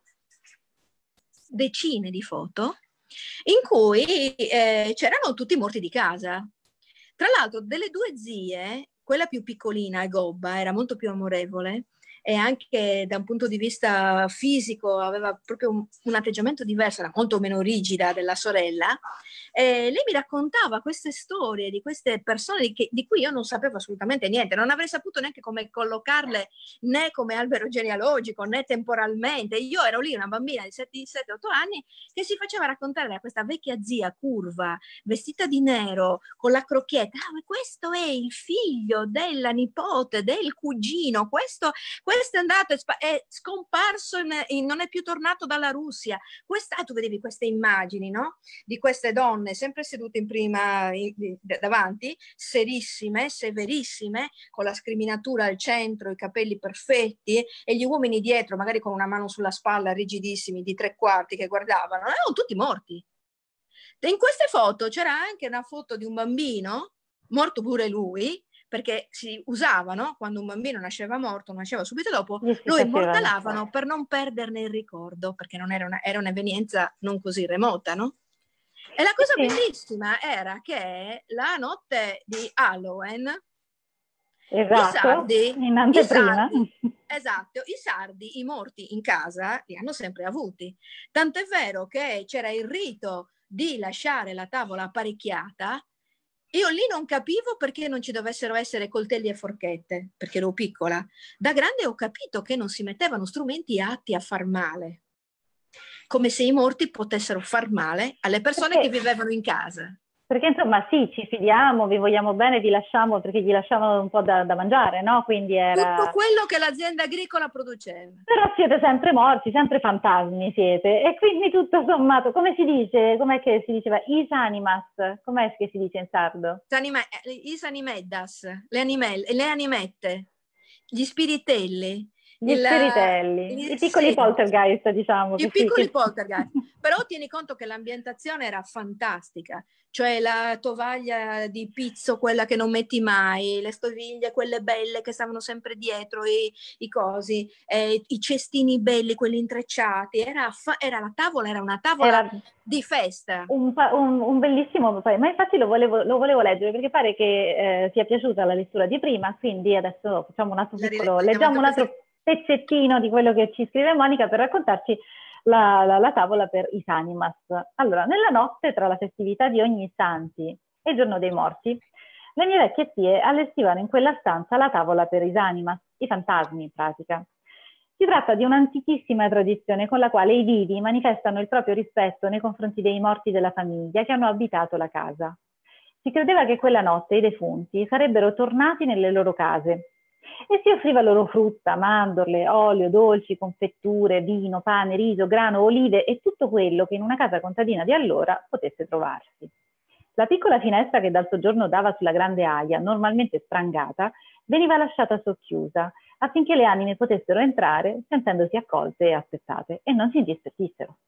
decine di foto in cui eh, c'erano tutti morti di casa. Tra l'altro, delle due zie, quella più piccolina, Gobba, era molto più amorevole e anche da un punto di vista fisico aveva proprio un, un atteggiamento diverso, era molto meno rigida della sorella. E lei mi raccontava queste storie di queste persone di, che, di cui io non sapevo assolutamente niente, non avrei saputo neanche come collocarle né come albero genealogico né temporalmente. Io ero lì una bambina di sette otto anni che si faceva raccontare da questa vecchia zia curva, vestita di nero, con la crocchietta. Ah, questo è il figlio della nipote, del cugino, questo, questo è andato, è scomparso, in, in, non è più tornato dalla Russia. Questa, ah, tu vedevi queste immagini, no? Di queste donne sempre sedute in prima, in, in, davanti, serissime, severissime, con la scriminatura al centro, i capelli perfetti e gli uomini dietro, magari con una mano sulla spalla, rigidissimi, di tre quarti, che guardavano. Erano tutti morti. E in queste foto c'era anche una foto di un bambino, morto pure lui, perché si usavano, quando un bambino nasceva morto, nasceva subito dopo, lo immortalavano per non perderne il ricordo, perché non era, una, era un'evenienza non così remota, no? E la cosa sì. bellissima era che la notte di Halloween, esatto, i sardi, in anteprima. i sardi, esatto, i sardi, i morti in casa li hanno sempre avuti. Tant'è vero che c'era il rito di lasciare la tavola apparecchiata. Io lì non capivo perché non ci dovessero essere coltelli e forchette, perché ero piccola. Da grande ho capito che non si mettevano strumenti atti a far male, come se i morti potessero far male alle persone perché, che vivevano in casa. Perché insomma sì, ci fidiamo, vi vogliamo bene, vi lasciamo perché gli lasciamo un po' da, da mangiare, no? Quindi era... tutto quello che l'azienda agricola produceva. Però siete sempre morti, sempre fantasmi siete, e quindi tutto sommato, come si dice, com'è che si diceva? Is animas, com'è che si dice in sardo? Is animeddas, le, animelle, le animette, gli spiritelli. Gli il, spiritelli, il, i piccoli sì, poltergeist, diciamo. I piccoli sì. poltergeist. Però tieni conto che l'ambientazione era fantastica, cioè la tovaglia di pizzo, quella che non metti mai, le stoviglie, quelle belle che stavano sempre dietro, i, i cosi, eh, i cestini belli, quelli intrecciati, era, era la tavola, era una tavola era di festa. Un, un, un bellissimo, ma infatti lo volevo, lo volevo leggere perché pare che eh, sia piaciuta la lettura di prima, quindi adesso facciamo un altro piccolo, leggiamo un altro pezzettino di quello che ci scrive Monica per raccontarci la, la, la tavola per i Sanimas. Allora, nella notte tra la festività di Ogni Santi e il giorno dei morti, le mie vecchie zie allestivano in quella stanza la tavola per i Sanimas, i fantasmi in pratica. Si tratta di un'antichissima tradizione con la quale i vivi manifestano il proprio rispetto nei confronti dei morti della famiglia che hanno abitato la casa. Si credeva che quella notte i defunti sarebbero tornati nelle loro case e si offriva loro frutta, mandorle, olio, dolci, confetture, vino, pane, riso, grano, olive e tutto quello che in una casa contadina di allora potesse trovarsi. La piccola finestra che dal soggiorno dava sulla grande aia, normalmente sprangata, veniva lasciata socchiusa affinché le anime potessero entrare sentendosi accolte e aspettate e non si indispettissero.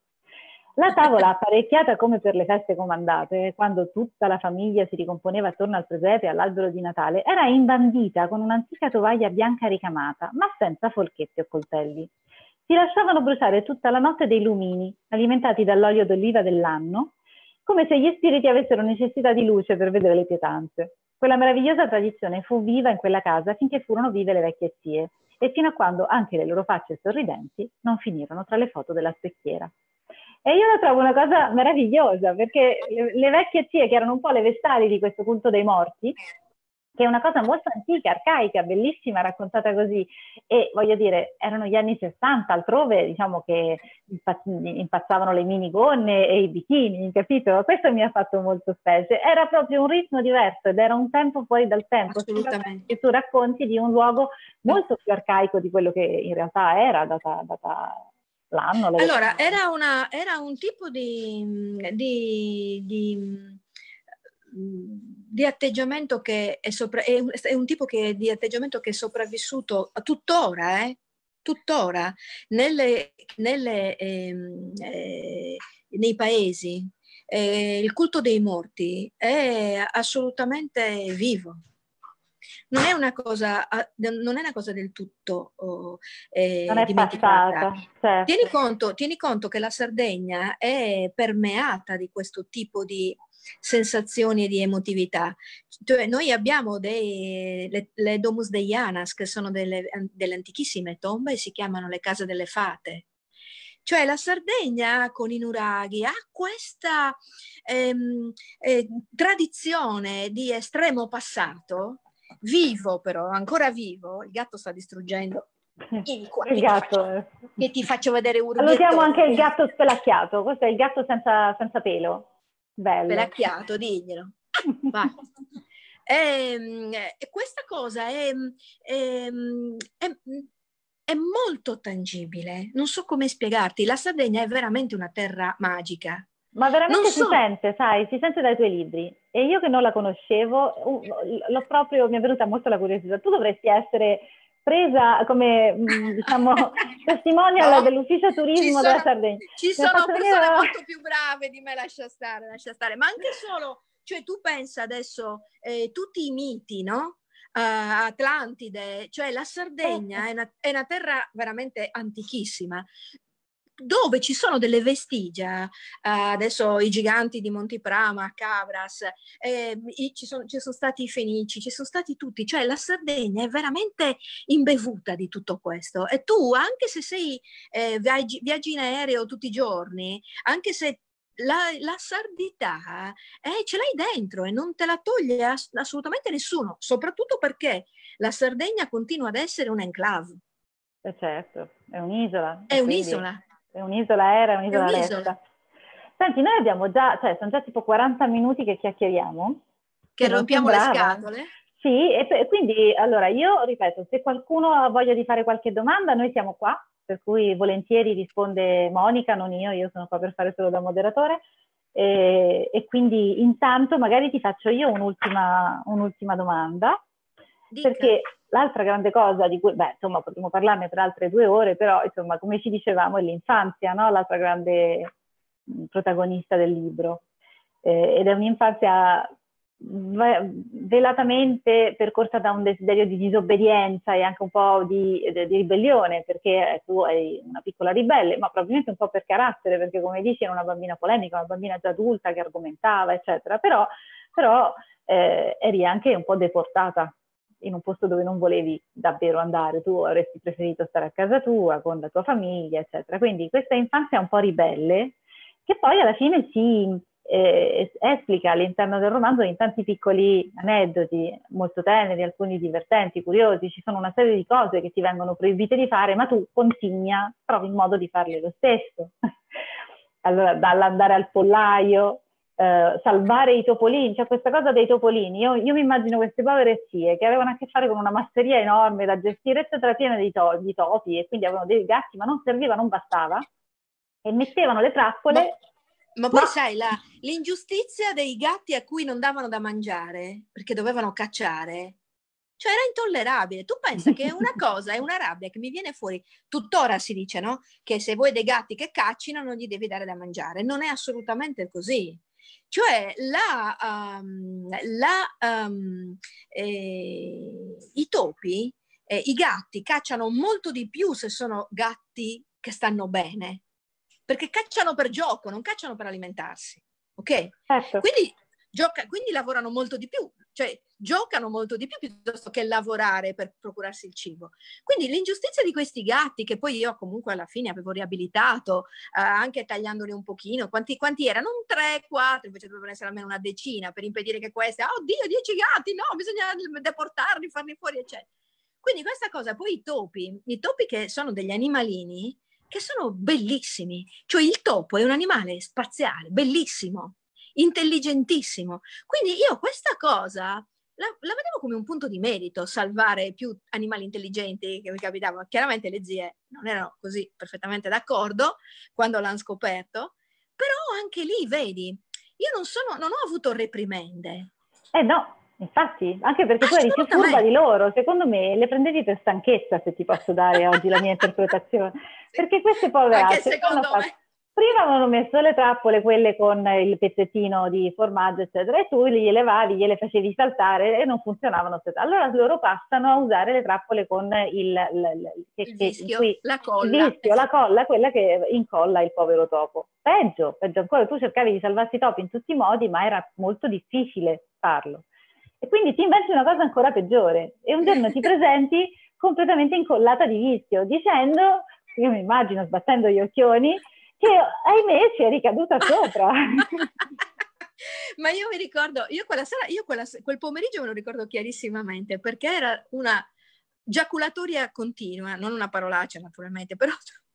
La tavola apparecchiata come per le feste comandate, quando tutta la famiglia si ricomponeva attorno al presepe e all'albero di Natale, era imbandita con un'antica tovaglia bianca ricamata, ma senza forchette o coltelli. Si lasciavano bruciare tutta la notte dei lumini, alimentati dall'olio d'oliva dell'anno, come se gli spiriti avessero necessità di luce per vedere le pietanze. Quella meravigliosa tradizione fu viva in quella casa finché furono vive le vecchie zie e fino a quando anche le loro facce sorridenti non finirono tra le foto della specchiera. E io la trovo una cosa meravigliosa perché le, le vecchie zie, che erano un po' le vestali di questo culto dei morti, che è una cosa molto antica, arcaica, bellissima, raccontata così, e voglio dire, erano gli anni sessanta, altrove diciamo che impazzavano le minigonne e i bikini, capito? Questo mi ha fatto molto specie, era proprio un ritmo diverso ed era un tempo fuori dal tempo. Assolutamente. E tu racconti di un luogo molto più arcaico di quello che in realtà era, data... data l'anno. Allora, era, una, era un tipo di, di, di di atteggiamento che è, sopra, è, un, è un tipo che, di atteggiamento che è sopravvissuto tuttora, eh? tuttora nelle, nelle, ehm, eh, nei paesi. Eh, il culto dei morti è assolutamente vivo. Non è una cosa, non è una cosa del tutto oh, eh, non è dimenticata. passata, certo. Tieni conto, tieni conto che la Sardegna è permeata di questo tipo di sensazioni e di emotività. Cioè, noi abbiamo dei, le, le Domus Deianas, che sono delle, delle antichissime tombe e si chiamano le case delle fate. Cioè la Sardegna con i nuraghi ha questa ehm, eh, tradizione di estremo passato, vivo però, ancora vivo. Il gatto sta distruggendo. Vieni qua, il gatto. Che ti faccio vedere un Salutiamo anche il gatto spelacchiato, questo è il gatto senza, senza pelo. Bello. Spelacchiato, diglielo. Vai. E, e questa cosa è, è, è, è molto tangibile, non so come spiegarti. La Sardegna è veramente una terra magica. Ma veramente non si so. sente, sai, si sente dai tuoi libri. E io che non la conoscevo, l'ho proprio, mi è venuta molto la curiosità. Tu dovresti essere presa come, diciamo, testimonial no, dell'ufficio turismo sono, della Sardegna. Ci sono persone venire... molto più brave di me, lascia stare, lascia stare. Ma anche solo, cioè tu pensa adesso, eh, tutti i miti, no? Uh, Atlantide, cioè la Sardegna è una, è una terra veramente antichissima, dove ci sono delle vestigia, uh, adesso i giganti di Montiprama, Cabras, eh, ci, sono, ci sono stati i Fenici, ci sono stati tutti, cioè la Sardegna è veramente imbevuta di tutto questo. E tu, anche se sei eh, viaggi, viaggi in aereo tutti i giorni, anche se la, la sardità eh, ce l'hai dentro e non te la toglie ass- assolutamente nessuno, soprattutto perché la Sardegna continua ad essere un enclave. Eh certo, è un'isola. È un'isola. È un'isola era, è un'isola, è un'isola letta. Senti, noi abbiamo già, cioè sono già tipo quaranta minuti che chiacchieriamo. Che, che rompiamo le scatole. Sì, e, e quindi, allora, io ripeto, se qualcuno ha voglia di fare qualche domanda, noi siamo qua, per cui volentieri risponde Monica, non io, io sono qua per fare solo da moderatore. E, e quindi intanto magari ti faccio io un'ultima, un'ultima domanda. Dica. Perché l'altra grande cosa di cui, beh, insomma, potremmo parlarne per altre due ore, però, insomma, come ci dicevamo, è l'infanzia, no? L'altra grande protagonista del libro. Eh, ed è un'infanzia velatamente percorsa da un desiderio di disobbedienza e anche un po' di, di ribellione, perché tu eri una piccola ribelle, ma probabilmente un po' per carattere, perché come dici era una bambina polemica, una bambina già adulta che argomentava, eccetera, però, però eh, eri anche un po' deportata in un posto dove non volevi davvero andare, tu avresti preferito stare a casa tua, con la tua famiglia, eccetera. Quindi questa infanzia un po' ribelle, che poi alla fine si eh, esplica all'interno del romanzo in tanti piccoli aneddoti, molto teneri, alcuni divertenti, curiosi, ci sono una serie di cose che ti vengono proibite di fare, ma tu consigna, trovi il modo di farle lo stesso. Allora, dall'andare al pollaio, Uh, salvare i topolini, cioè questa cosa dei topolini, io, io mi immagino queste povere zie che avevano a che fare con una masseria enorme da gestire, eccetera, piena di, to di topi, e quindi avevano dei gatti, ma non serviva, non bastava, e mettevano le trappole. Ma, ma poi ma... sai, l'ingiustizia dei gatti a cui non davano da mangiare, perché dovevano cacciare, cioè era intollerabile. Tu pensa che una cosa è una rabbia che mi viene fuori, tuttora si dice, no? Che se vuoi dei gatti che caccino non gli devi dare da mangiare, non è assolutamente così. Cioè la, um, la, um, eh, i topi, eh, i gatti cacciano molto di più se sono gatti che stanno bene, perché cacciano per gioco, non cacciano per alimentarsi, ok? Certo. Quindi, gioca, quindi lavorano molto di più, cioè giocano molto di più piuttosto che lavorare per procurarsi il cibo. Quindi l'ingiustizia di questi gatti, che poi io comunque alla fine avevo riabilitato, eh, anche tagliandoli un pochino, quanti, quanti erano? Un tre, quattro, invece dovevano essere almeno una decina, per impedire che queste, oh Dio, dieci gatti, no, bisogna deportarli, farli fuori, eccetera. Quindi questa cosa, poi i topi, i topi che sono degli animalini, che sono bellissimi, cioè il topo è un animale spaziale, bellissimo, intelligentissimo. Quindi io questa cosa la, la vedevo come un punto di merito, salvare più animali intelligenti che mi capitavano. Chiaramente le zie non erano così perfettamente d'accordo quando l'hanno scoperto, però anche lì, vedi, io non sono, non ho avuto reprimende. Eh no, infatti, anche perché tu eri più furba di loro, secondo me le prendevi per stanchezza, se ti posso dare oggi la mia interpretazione, sì. Perché queste poveracce secondo me prima avevano messo le trappole, quelle con il pezzettino di formaggio, eccetera, e tu gliele levavi, gliele facevi saltare e non funzionavano. Allora loro passano a usare le trappole con il, il, il, il vischio, cui, la colla. Il vischio, la colla, quella che incolla il povero topo. Peggio, peggio ancora, tu cercavi di salvarti i topi in tutti i modi, ma era molto difficile farlo. E quindi ti inventi una cosa ancora peggiore e un giorno ti presenti completamente incollata di vischio, dicendo, io mi immagino sbattendo gli occhioni, che ahimè ci è ricaduta sopra. Ma io mi ricordo, io quella sera, io quella, quel pomeriggio me lo ricordo chiarissimamente, perché era una giaculatoria continua, non una parolaccia naturalmente, però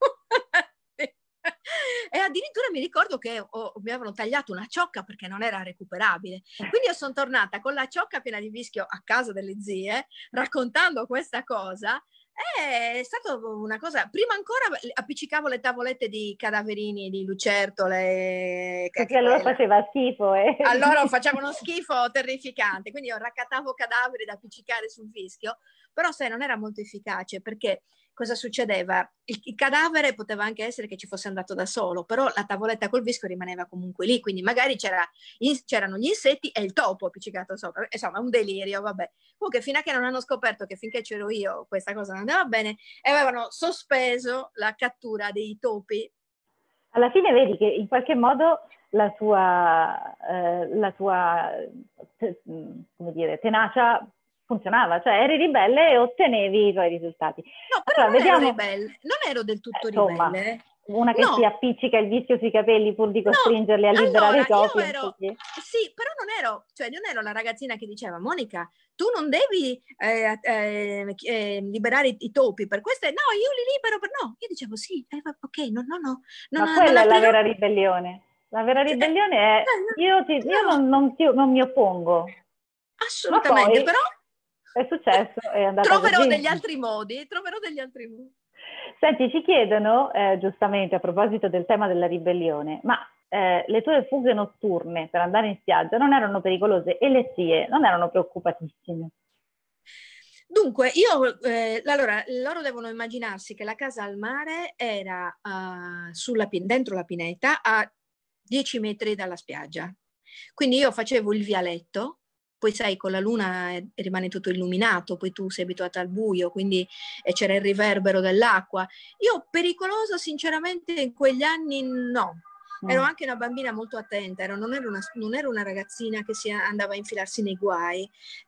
e addirittura mi ricordo che oh, mi avevano tagliato una ciocca perché non era recuperabile, quindi io sono tornata con la ciocca piena di vischio a casa delle zie raccontando questa cosa. È stata una cosa, prima ancora appiccicavo le tavolette di cadaverini, di lucertole, perché allora faceva schifo eh. Allora facevano schifo terrificante, quindi io raccattavo cadaveri da appiccicare sul vischio, però sai, non era molto efficace, perché cosa succedeva? Il, il cadavere poteva anche essere che ci fosse andato da solo, però la tavoletta col vischio rimaneva comunque lì, quindi magari c'era, in, c'erano gli insetti e il topo appiccicato sopra, insomma un delirio, vabbè. Comunque fino a che non hanno scoperto che finché c'ero io questa cosa non andava bene, e avevano sospeso la cattura dei topi. Alla fine vedi che in qualche modo la tua, eh, la tua te, come dire, tenacia funzionava, cioè eri ribelle e ottenevi i tuoi risultati. No, però allora, non vediamo... ero ribelle, non ero del tutto eh, insomma, ribelle. Una che no. si appiccica il vischio sui capelli pur di costringerli no. a liberare allora, i topi. Io ero... Sì, però non ero, cioè non ero la ragazzina che diceva Monica, tu non devi eh, eh, eh, liberare i, i topi per questo, no, io li libero per no. Io dicevo sì, eh, ok, no, no, no. Non, Ma quella non è la vera ribellione. La vera ribellione è io, ti, io no. non, non, ti, non mi oppongo. Assolutamente, Ma poi però è successo, è andato troverò così. degli altri modi, troverò degli altri modi. Senti, ci chiedono, eh, giustamente a proposito del tema della ribellione, ma eh, le tue fughe notturne per andare in spiaggia non erano pericolose e le zie non erano preoccupatissime? Dunque, io, eh, allora, loro devono immaginarsi che la casa al mare era uh, sulla, dentro la pineta a dieci metri dalla spiaggia. Quindi io facevo il vialetto, poi sai con la luna rimane tutto illuminato, poi tu sei abituata al buio, quindi eh, c'era il riverbero dell'acqua. Io pericolosa sinceramente in quegli anni no. Ero anche una bambina molto attenta, ero, non, ero una, non ero una ragazzina che si andava a infilarsi nei guai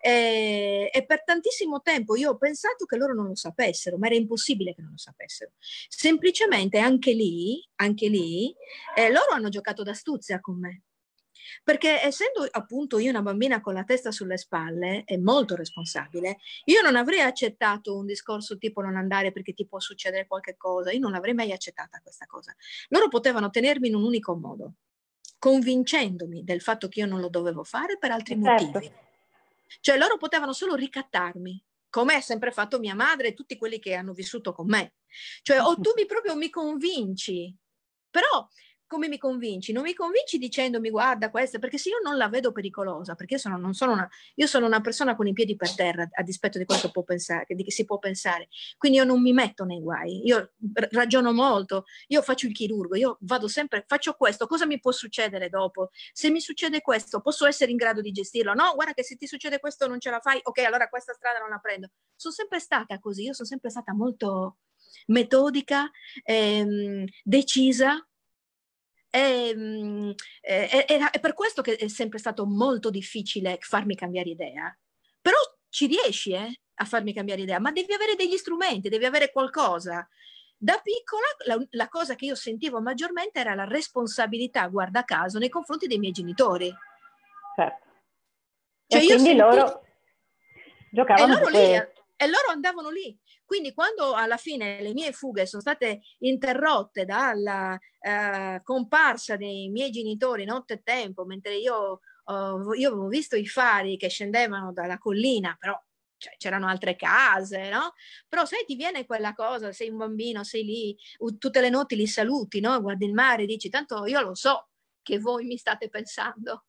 e, e per tantissimo tempo io ho pensato che loro non lo sapessero, ma era impossibile che non lo sapessero. Semplicemente anche lì, anche lì eh, loro hanno giocato d'astuzia con me. Perché essendo appunto io una bambina con la testa sulle spalle e molto responsabile, io non avrei accettato un discorso tipo non andare perché ti può succedere qualche cosa, io non l'avrei mai accettata questa cosa. Loro potevano tenermi in un unico modo, convincendomi del fatto che io non lo dovevo fare per altri certo. motivi. Cioè loro potevano solo ricattarmi, come ha sempre fatto mia madre e tutti quelli che hanno vissuto con me. Cioè o tu mi proprio mi convinci, però... Come mi convinci? Non mi convinci dicendomi guarda questa, perché se io non la vedo pericolosa, perché io sono, non sono una, io sono una persona con i piedi per terra, a dispetto di quanto può pensare, di che si può pensare, quindi io non mi metto nei guai, io ragiono molto, io faccio il chirurgo, io vado sempre, faccio questo, cosa mi può succedere dopo? Se mi succede questo, posso essere in grado di gestirlo? No, guarda che se ti succede questo non ce la fai, ok, allora questa strada non la prendo. Sono sempre stata così, io sono sempre stata molto metodica, ehm, decisa. E, e, e, è per questo che è sempre stato molto difficile farmi cambiare idea. Però ci riesci eh, a farmi cambiare idea, ma devi avere degli strumenti, devi avere qualcosa. Da piccola la, la cosa che io sentivo maggiormente era la responsabilità, guarda caso, nei confronti dei miei genitori. Certo. Cioè e io quindi sentivo, loro giocavano e loro, lì, e loro andavano lì. Quindi quando alla fine le mie fughe sono state interrotte dalla uh, comparsa dei miei genitori notte e tempo, mentre io, uh, io avevo visto i fari che scendevano dalla collina, però cioè, c'erano altre case, no? Però sai, ti viene quella cosa, sei un bambino, sei lì, tutte le notti li saluti, no? Guardi il mare, dici, tanto io lo so, che voi mi state pensando.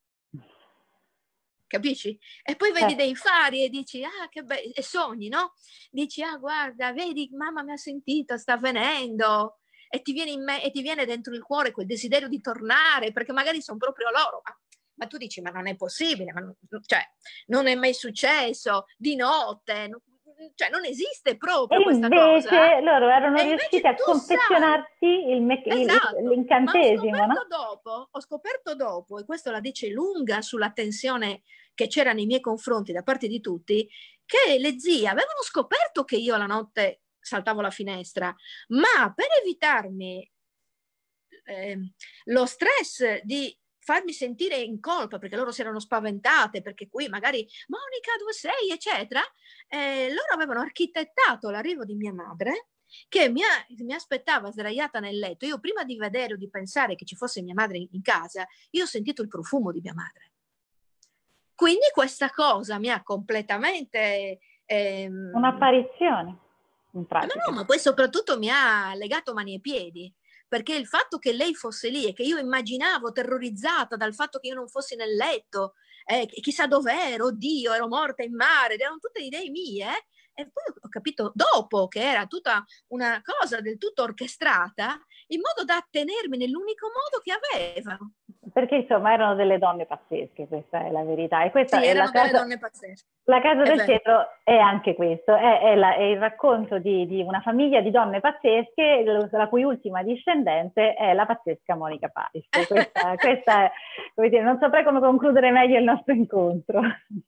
Capisci? E poi vedi dei fari e dici, ah, che bello, e sogni, no? Dici, ah, guarda, vedi, mamma mi ha sentito, sta venendo, e ti viene in me, e ti viene dentro il cuore quel desiderio di tornare, perché magari sono proprio loro. Ma, ma tu dici, ma non è possibile, ma non, cioè, non è mai successo, di notte, cioè non esiste proprio e questa invece cosa. loro erano E riusciti invece a tu sai, confezionarti il me- il- esatto, ma ho l'incantesimo, no? scoperto dopo, ho scoperto dopo, e questo la dice lunga sulla tensione che c'era nei miei confronti da parte di tutti, che le zie avevano scoperto che io la notte saltavo la finestra, ma per evitarmi eh, lo stress di farmi sentire in colpa, perché loro si erano spaventate, perché qui magari Monica dove sei, eccetera, eh, loro avevano architettato l'arrivo di mia madre, che mi, ha, mi aspettava sdraiata nel letto. Io prima di vedere o di pensare che ci fosse mia madre in, in casa, io ho sentito il profumo di mia madre. Quindi questa cosa mi ha completamente... Ehm, Un'apparizione, in ma pratica. no, ma poi soprattutto mi ha legato mani e piedi, perché il fatto che lei fosse lì e che io immaginavo terrorizzata dal fatto che io non fossi nel letto, eh, chissà dov'ero, oddio, ero morta in mare, erano tutte idee mie, e poi ho capito dopo che era tutta una cosa del tutto orchestrata, in modo da tenermi nell'unico modo che avevano. Perché insomma erano delle donne pazzesche, questa è la verità. E questa Sì, è la erano delle casa, donne pazzesche. la casa È del vero. cedro è anche questo, è, è, la, è il racconto di, di una famiglia di donne pazzesche, la cui ultima discendente è la pazzesca Monica Pais. Questa, questa è, come dire, non saprei come concludere meglio il nostro incontro.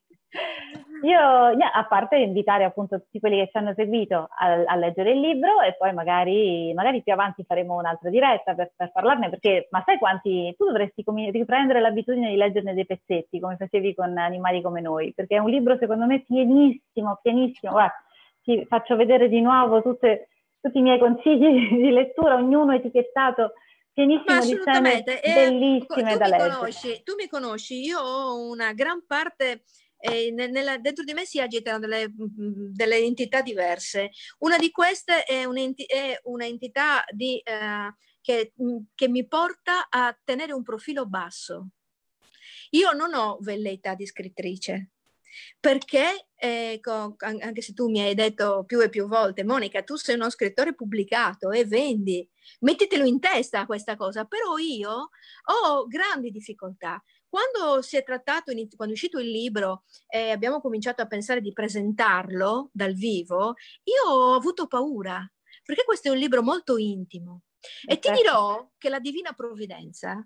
Io, a parte invitare appunto tutti quelli che ci hanno seguito a, a leggere il libro, e poi magari, magari più avanti faremo un'altra diretta per, per parlarne, perché, ma sai quanti, tu dovresti riprendere l'abitudine di leggerne dei pezzetti, come facevi con Animali come noi, perché è un libro secondo me pienissimo, pienissimo. Guarda, ti faccio vedere di nuovo tutte, tutti i miei consigli di lettura, ognuno etichettato, pienissimo Ma di scene assolutamente. E bellissime tu da mi leggere. conosci, tu mi conosci, io ho una gran parte, eh, nella, dentro di me si agitano delle, delle entità diverse. Una di queste è, un'entità di, eh, che, che mi porta a tenere un profilo basso. Io non ho velleità di scrittrice, perché eh, con, anche se tu mi hai detto più e più volte, Monica, tu sei uno scrittore pubblicato e vendi, mettitelo in testa questa cosa, però io ho grandi difficoltà. Quando si è trattato, quando è uscito il libro e eh, abbiamo cominciato a pensare di presentarlo dal vivo, io ho avuto paura, perché questo è un libro molto intimo. E ti dirò che la Divina Provvidenza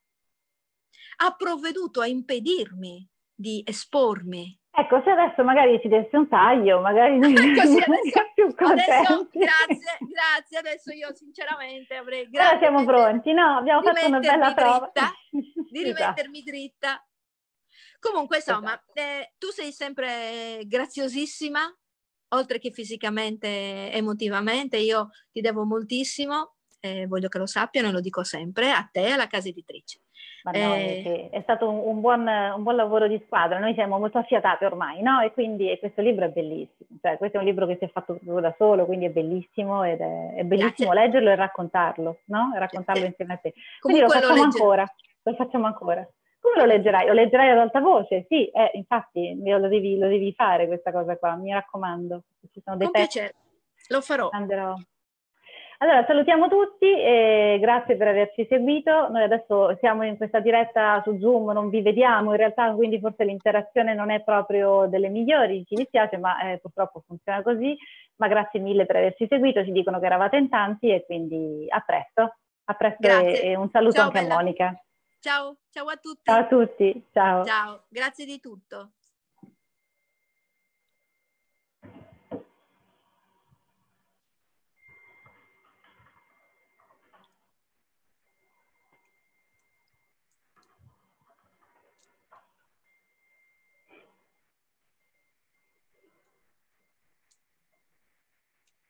ha provveduto a impedirmi di espormi. Ecco, se adesso magari ci desse un taglio, magari noi Così saremmo adesso, più adesso, contenti. grazie, grazie, adesso io sinceramente avrei Ora grande siamo piacere pronti, no? Abbiamo di fatto una bella mettermi prova. dritta, di Esatto. rimettermi dritta. Comunque, insomma, Esatto. eh, tu sei sempre graziosissima, oltre che fisicamente, emotivamente. Io ti devo moltissimo, eh, voglio che lo sappiano e lo dico sempre, a te e alla casa editrice. Ma no, è, Eh, che è stato un, un, buon, un buon lavoro di squadra, noi siamo molto affiatate ormai, no? E quindi e questo libro è bellissimo, cioè questo è un libro che si è fatto proprio da solo, quindi è bellissimo ed è, è bellissimo grazie. leggerlo e raccontarlo, no? E raccontarlo Eh, insieme a te. Quindi lo comunque lo facciamo leggerò. ancora, lo facciamo ancora. Come lo leggerai? Lo leggerai ad alta voce? Sì, eh, infatti lo devi, lo devi fare questa cosa qua, mi raccomando. Ci sono dei Con pezzi piacere, lo farò. che andrò... Allora, salutiamo tutti e grazie per averci seguito. Noi adesso siamo in questa diretta su Zoom, non vi vediamo in realtà, quindi forse l'interazione non è proprio delle migliori, ci dispiace, ma eh, purtroppo funziona così. Ma grazie mille per averci seguito, ci dicono che eravate in tanti e quindi a presto. A presto e, Grazie. e un saluto Ciao anche a bella. Monica. Ciao, ciao a Ciao tutti. a tutti, ciao. Ciao, grazie di tutto.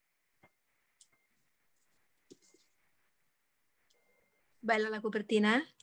Bella la copertina, eh?